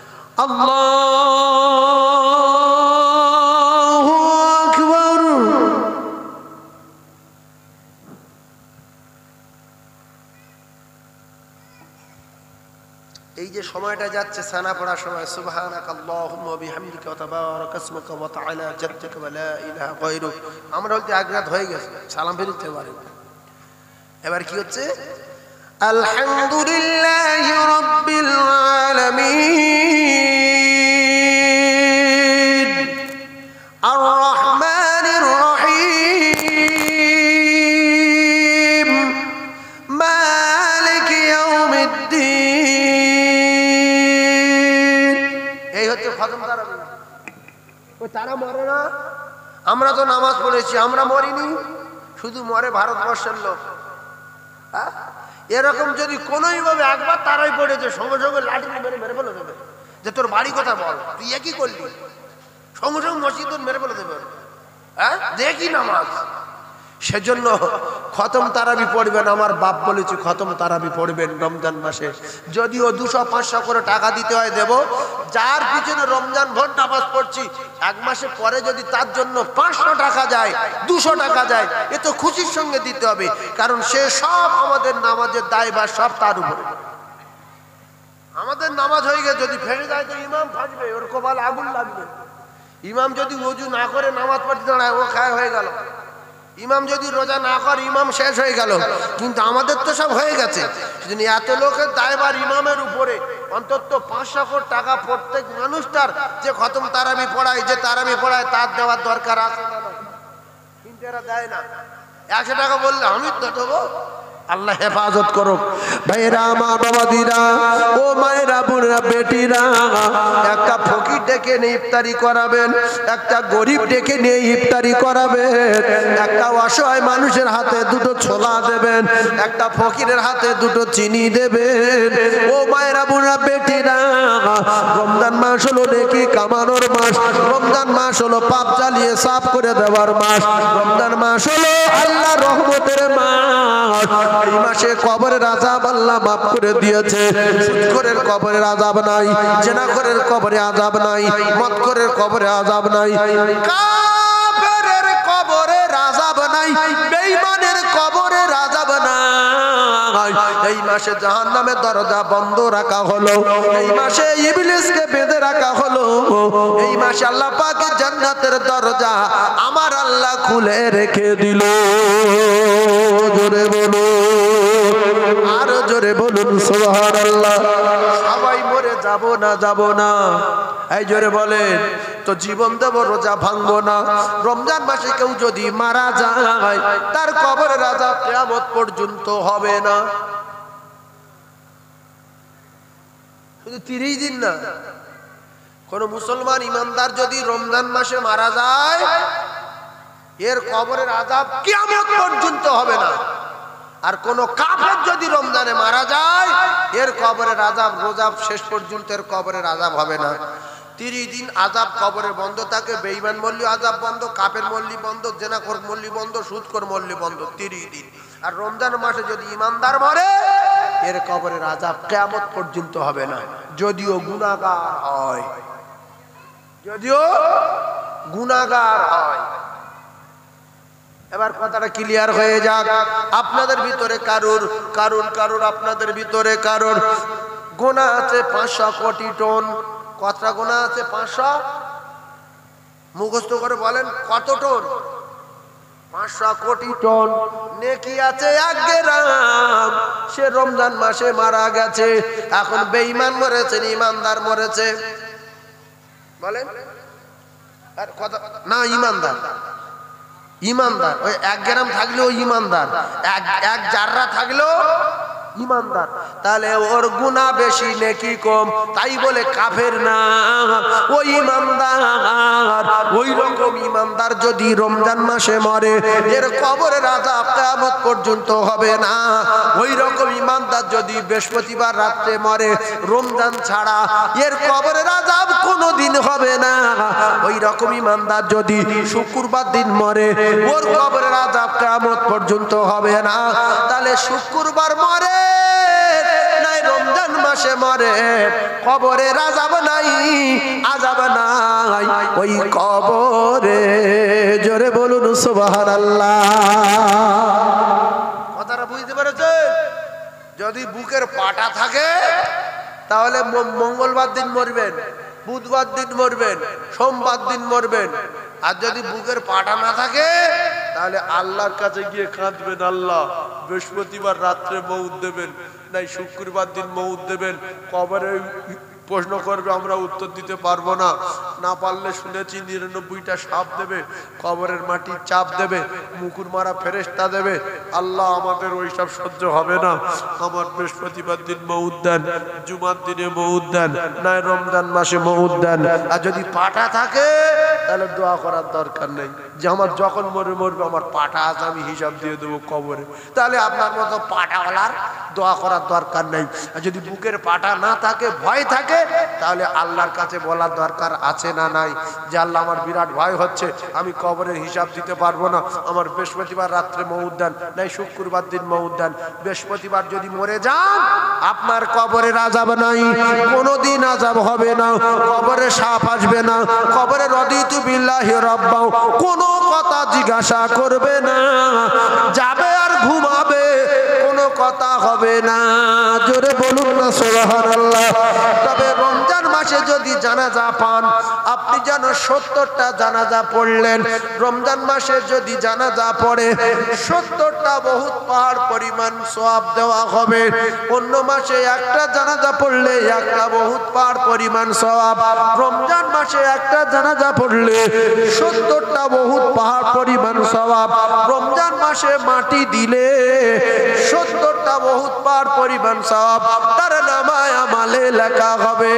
আল্লাহু আকবার। এই যে সময়টা যাচ্ছে সানা পড়ার সময়, সুবহানাক আল্লাহুম্মা ওয়া বিহামদিকা ওয়া তাবারাকা ইসমুকা ওয়া তাআলা জাদ্দুকা ওয়া লা ইলাহা গায়রুক। আমরা বলতে এক রাত হয়ে গেছে, সালাম ফিরতে পারে। এবার কি হচ্ছে? আলহামদুলিল্লাহি রাব্বিল আলামিন আর রহমানির রহিম মালিক ইয়াউমিদ্দিন। এই হচ্ছে খতম তারাবি। ওই তারা মরে না, আমরা তো নামাজ পড়েছি, আমরা মরিনি, শুধু মরে ভারতবর্ষের লোক। এরকম যদি কোনোই ভাবে একবার তারাই পড়েছে, সঙ্গে সঙ্গে লাঠি মেরে মেরে ফেলে দেবে যে তোর বাড়ি কথা বল, তুই একই করলি, সঙ্গে সঙ্গে মসজিদ মেরে ফেলে দেবে। হ্যাঁ দেখি নামাজ। সেজন্য খতম তারাবি পড়বেন, আমার বাপ বলেছে খতম তারাবি পড়বেন রমজান মাসে। যদিও দুশো পাঁচশো করে টাকা দিতে হয় দেব, যার পিছনে রমজান ভোর নামাজ পড়ছি এক মাসে পরে যদি তার জন্য পাঁচশো টাকা যায়, দুশো টাকা যায়, এ তো খুশির সঙ্গে দিতে হবে, কারণ সে সব আমাদের নামাজের দায়ভার সব তার উপরে। আমাদের নামাজ হয়ে গেছে, যদি ফেলে যায় তো ইমাম ফাঁসবে, ওর কপালে আগুন লাগবে। ইমাম যদি ওযু না করে নামাজ পড়তে দাঁড়ায়, ও খায় হয়ে গেল। ইমাম যদি রোজা না করে, ইমাম শেষ হয়ে গেল। কিন্তু আমাদের তো সব হয়ে গেছে। সেজন্য এত লোকের দায়ভার ইমামের উপরে। অন্তত পাঁচশো কোটি টাকা প্রত্যেক মানুষটার যে খতম তারাবি পড়ায়, যে তারাবি পড়ায়, তার দেওয়ার দরকার আছে না? কিন্তু এরা দেয় না। একশো টাকা বললে আমি তো দেবো। আল্লাহ হেফাজত করুক। ভাইরা আমার, বাবাদিরা, ও মায়েরা, বোনেরা, বেটিরা, একটা ফকির ডেকে নিয়ে ইফতারি করাবেন, একটা গরিব ডেকে নিয়ে ইফতারি করাবেন, একটা অসহায় মানুষের হাতে দুটো ছোলা দেবেন, একটা ফকিরের হাতে দুটো চিনি দেবেন। ও মায়েরা, বোনেরা, বেটিরা, রমজান মাস হলো নেকি কামানোর মাস, রমজান মাস হলো পাপ জ্বালিয়ে সাফ করে দেওয়ার মাস, রমজান মাস হলো আল্লাহ রহমতের মাস। এই মাসে কবরের আযাব আল্লাহ মাফ করে দিয়েছে। সুদখোরের কবরের আযাব নাই, জেনাখোরের কবরে আযাব নাই, মদখোরের কবরে আযাব নাই, কাফেরের কবরের আযাব নাই, বেঈমানের কবরের আযাব নাই। এই মাসে জাহান্নামের দরজা বন্ধ রাখা হলো, এই মাসে ইবলিসকে বেঁধে রাখা হলো, এই মাসে আল্লাহ পাকের জান্নাতের দরজা আমার আল্লাহ খুলে রেখে দিল। জোরে বলুন, আরো জোরে বলুন সুবহানাল্লাহ। সবাই মরে যাব না, যাব না, এই জোরে বলেন তো। জীবন দেব, রোজা ভাঙবো না। রমজান মাসে কেউ যদি মারা যায়, তার কবরের আযাব কিয়ামত পর্যন্ত হবে না। শুধু তিরিশ দিন না, কোন মুসলমান ইমানদার যদি রমজান মাসে মারা যায়, এর কবরের আযাব কিয়ামত পর্যন্ত হবে না। আর কোন কাফের যদি রমজানে মারা যায়, এর কবরের আযাব রোজা শেষ পর্যন্ত এর কবরের আযাব হবে না। তিরিশ দিন আযাব কবরে বন্ধ থাকে। বেঈমান মরলি আযাব বন্ধ, কাফের মরলি বন্ধ, জেনাখোর মরলি বন্ধ, সুদখোর মরলি বন্ধ, তিরিশ দিন। আর রমজান মাসে যদি ইমানদার মরে, এর কবরের আযাব কিয়ামত পর্যন্ত হবে না, যদিও গুনাহগার হয়, যদিও গুনাহগার হয়। এবার কথাটা ক্লিয়ার হয়ে যাক। আপনাদের ভিতরে কারুর কারুর কারুর আপনাদের ভিতরে কারুর গুনাহ আছে পাঁচশো কোটি টন। কতটা গুনাহ আছে? পাঁচশো। মুখস্থ করে বলেন কত টন? পাঁচশো কোটি টন। নেকি আছে এক গ্রাম। সে রমজান মাসে মারা গেছে। এখন বেঈমান মরেছে, ইমানদার মরেছে? বলেন আর কথা না, ইমানদার ইমানদার ওই এক গ্রাম থাকলেও ইমানদার, এক এক জাররা থাকলেও ইমানদার, তাহলে ওর গুনাহ বেশি নেকি কম? তাই বলে কাফের না, ওই ইমানদার। ওই রকম ইমানদার যদি রমজান মাসে মরে, এর কবরের আযাব কিয়ামত পর্যন্ত হবে না। ওই রকম ইমানদার যদি বৃহস্পতিবার রাতে মরে রমজান ছাড়া, এর কবরের আযাব কোনোদিন হবে না। ওই রকম ইমানদার যদি শুক্রবার দিন মরে, ওর কবরের আযাব কিয়ামত পর্যন্ত হবে না। তাহলে শুক্রবার মরে নাই রমজান মাসে মরে, কবরের আযাব নাই, আযাব নাই ওই কবরে। জোরে বলুন সুবহানাল্লাহ। কথাটা বুঝতে পেরেছেন? যদি বুকের পাটা থাকে তাহলে মঙ্গলবার দিন মরবেন, বুধবার দিন মরবেন, সোমবার দিন মরবেন। আর যদি বুকের পাটা না থাকে তাহলে আল্লাহর কাছে গিয়ে কাঁদবেন, আল্লাহ বৃহস্পতিবার রাত্রে মউত দেবেন, নাই শুক্রবার দিন মউত দেবেন। কবরে প্রশ্ন করবে, আমরা উত্তর দিতে পারবো না। না পারলে শুনেছি নিরানব্বইটা সাপ দেবে, কবরের মাটি চাপ দেবে, মুকুর মারা ফেরেশতা দেবে। আল্লাহ আমাদের ওইসব সহ্য হবে না, আমার বৃহস্পতিবার দিন মউত দেন, জুমার দিনে মউত দেন, নাই রমজান মাসে মউত দেন। আর যদি পাটা থাকে তাহলে দোয়া করার দরকার নেই যে আমার যখন মরে মরবে আমার পাটা আজ আমি হিসাব দিয়ে দেবো কবরে। তাহলে আপনার মতো পাটাওয়ালার দোয়া করার দরকার নেই। আর যদি বুকের পাটা না থাকে, ভয় থাকে, তাহলে আল্লাহর কাছে বলার দরকার আছে না নাই যে আল্লাহ আমার বিরাট ভয় হচ্ছে, আমি কবরের হিসাব দিতে পারবো না, আমার বৃহস্পতিবার রাত্রে মউত দেন, নাই শুক্রবার দিন মউত দেন। বৃহস্পতিবার যদি মরে যান আপনার কবরের আযাব নাই, কোনোদিন আযাব হবে না, কবরে সাপ আসবে না, কবরে রদিতু বিল্লাহি রাব্বা কোনো কথা জিজ্ঞাসা করবে না, যাবে আর ঘুমাবে, কোনো কথা হবে না। জোরে বলুন না সুবহানাল্লাহ। তবে রমজান মাসে যদি জানাজা পান, আপনি যেন সত্তরটা জানাজা পড়লেন। রমজান মাসে যদি জানাজা পড়ে সত্তরটা বহুত পাহাড় পরিমাণ সওয়াব দেওয়া হবে। অন্য মাসে একটা জানাজা পড়লে একটা বহুত পাহাড় পরিমাণ সওয়াব, রমজান মাসে একটা জানাজা পড়লে সত্তরটা বহুত পাহাড় পরিমাণ সওয়াব। রমজান মাসে মাটি দিলে সত্তরটা বহুত পাহাড় পরিমাণ সওয়াব তার নামায় আমলে লেখা হবে।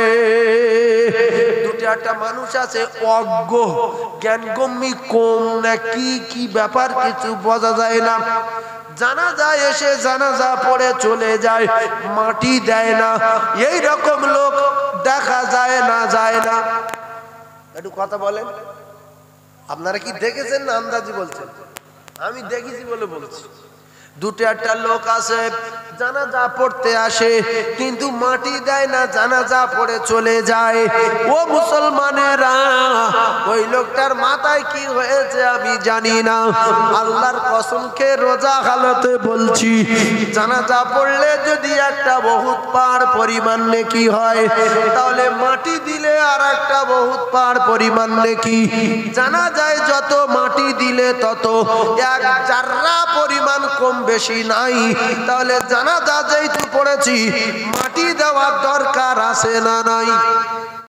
দুটি একটা মানুষ আছে অজ্ঞ, জ্ঞানগম্যি কম না কি কি ব্যাপার কিছু বোঝা যায় না। জানাজা এসে জানাজা পড়ে চলে যায়, মাটি দেয় না, এই রকম লোক দেখা যায় না যায় না। একটু কথা বলেন, আপনারা কি দেখেছেন না আন্দাজি বলছেন? আমি দেখেছি বলে বলছি। দুটো একটা লোক আছে জানাজা পড়তে আসে কিন্তু মাটি দেয় না, জানাজা পড়ে চলে যায়। ও মুসলমানেরা, ওই লোকটার মাথায় কি হয়েছে আমি জানি না, আল্লাহর কসম খেয়ে রোজা হালতে বলছি, জানাজা পড়লে যদি একটা বহুত পার পরিমাণ নেকি হয়, তাহলে মাটি দিলে আর একটা বহুত পার পরিমাণ নেকি। জানাজায় যত মাটি দিলে তত এক জাররা পরিমাণ কম বেশি নাই। তাহলে জানাজা যেহেতু পড়েছি, মাটি দেওয়ার দরকার আছে না নাই?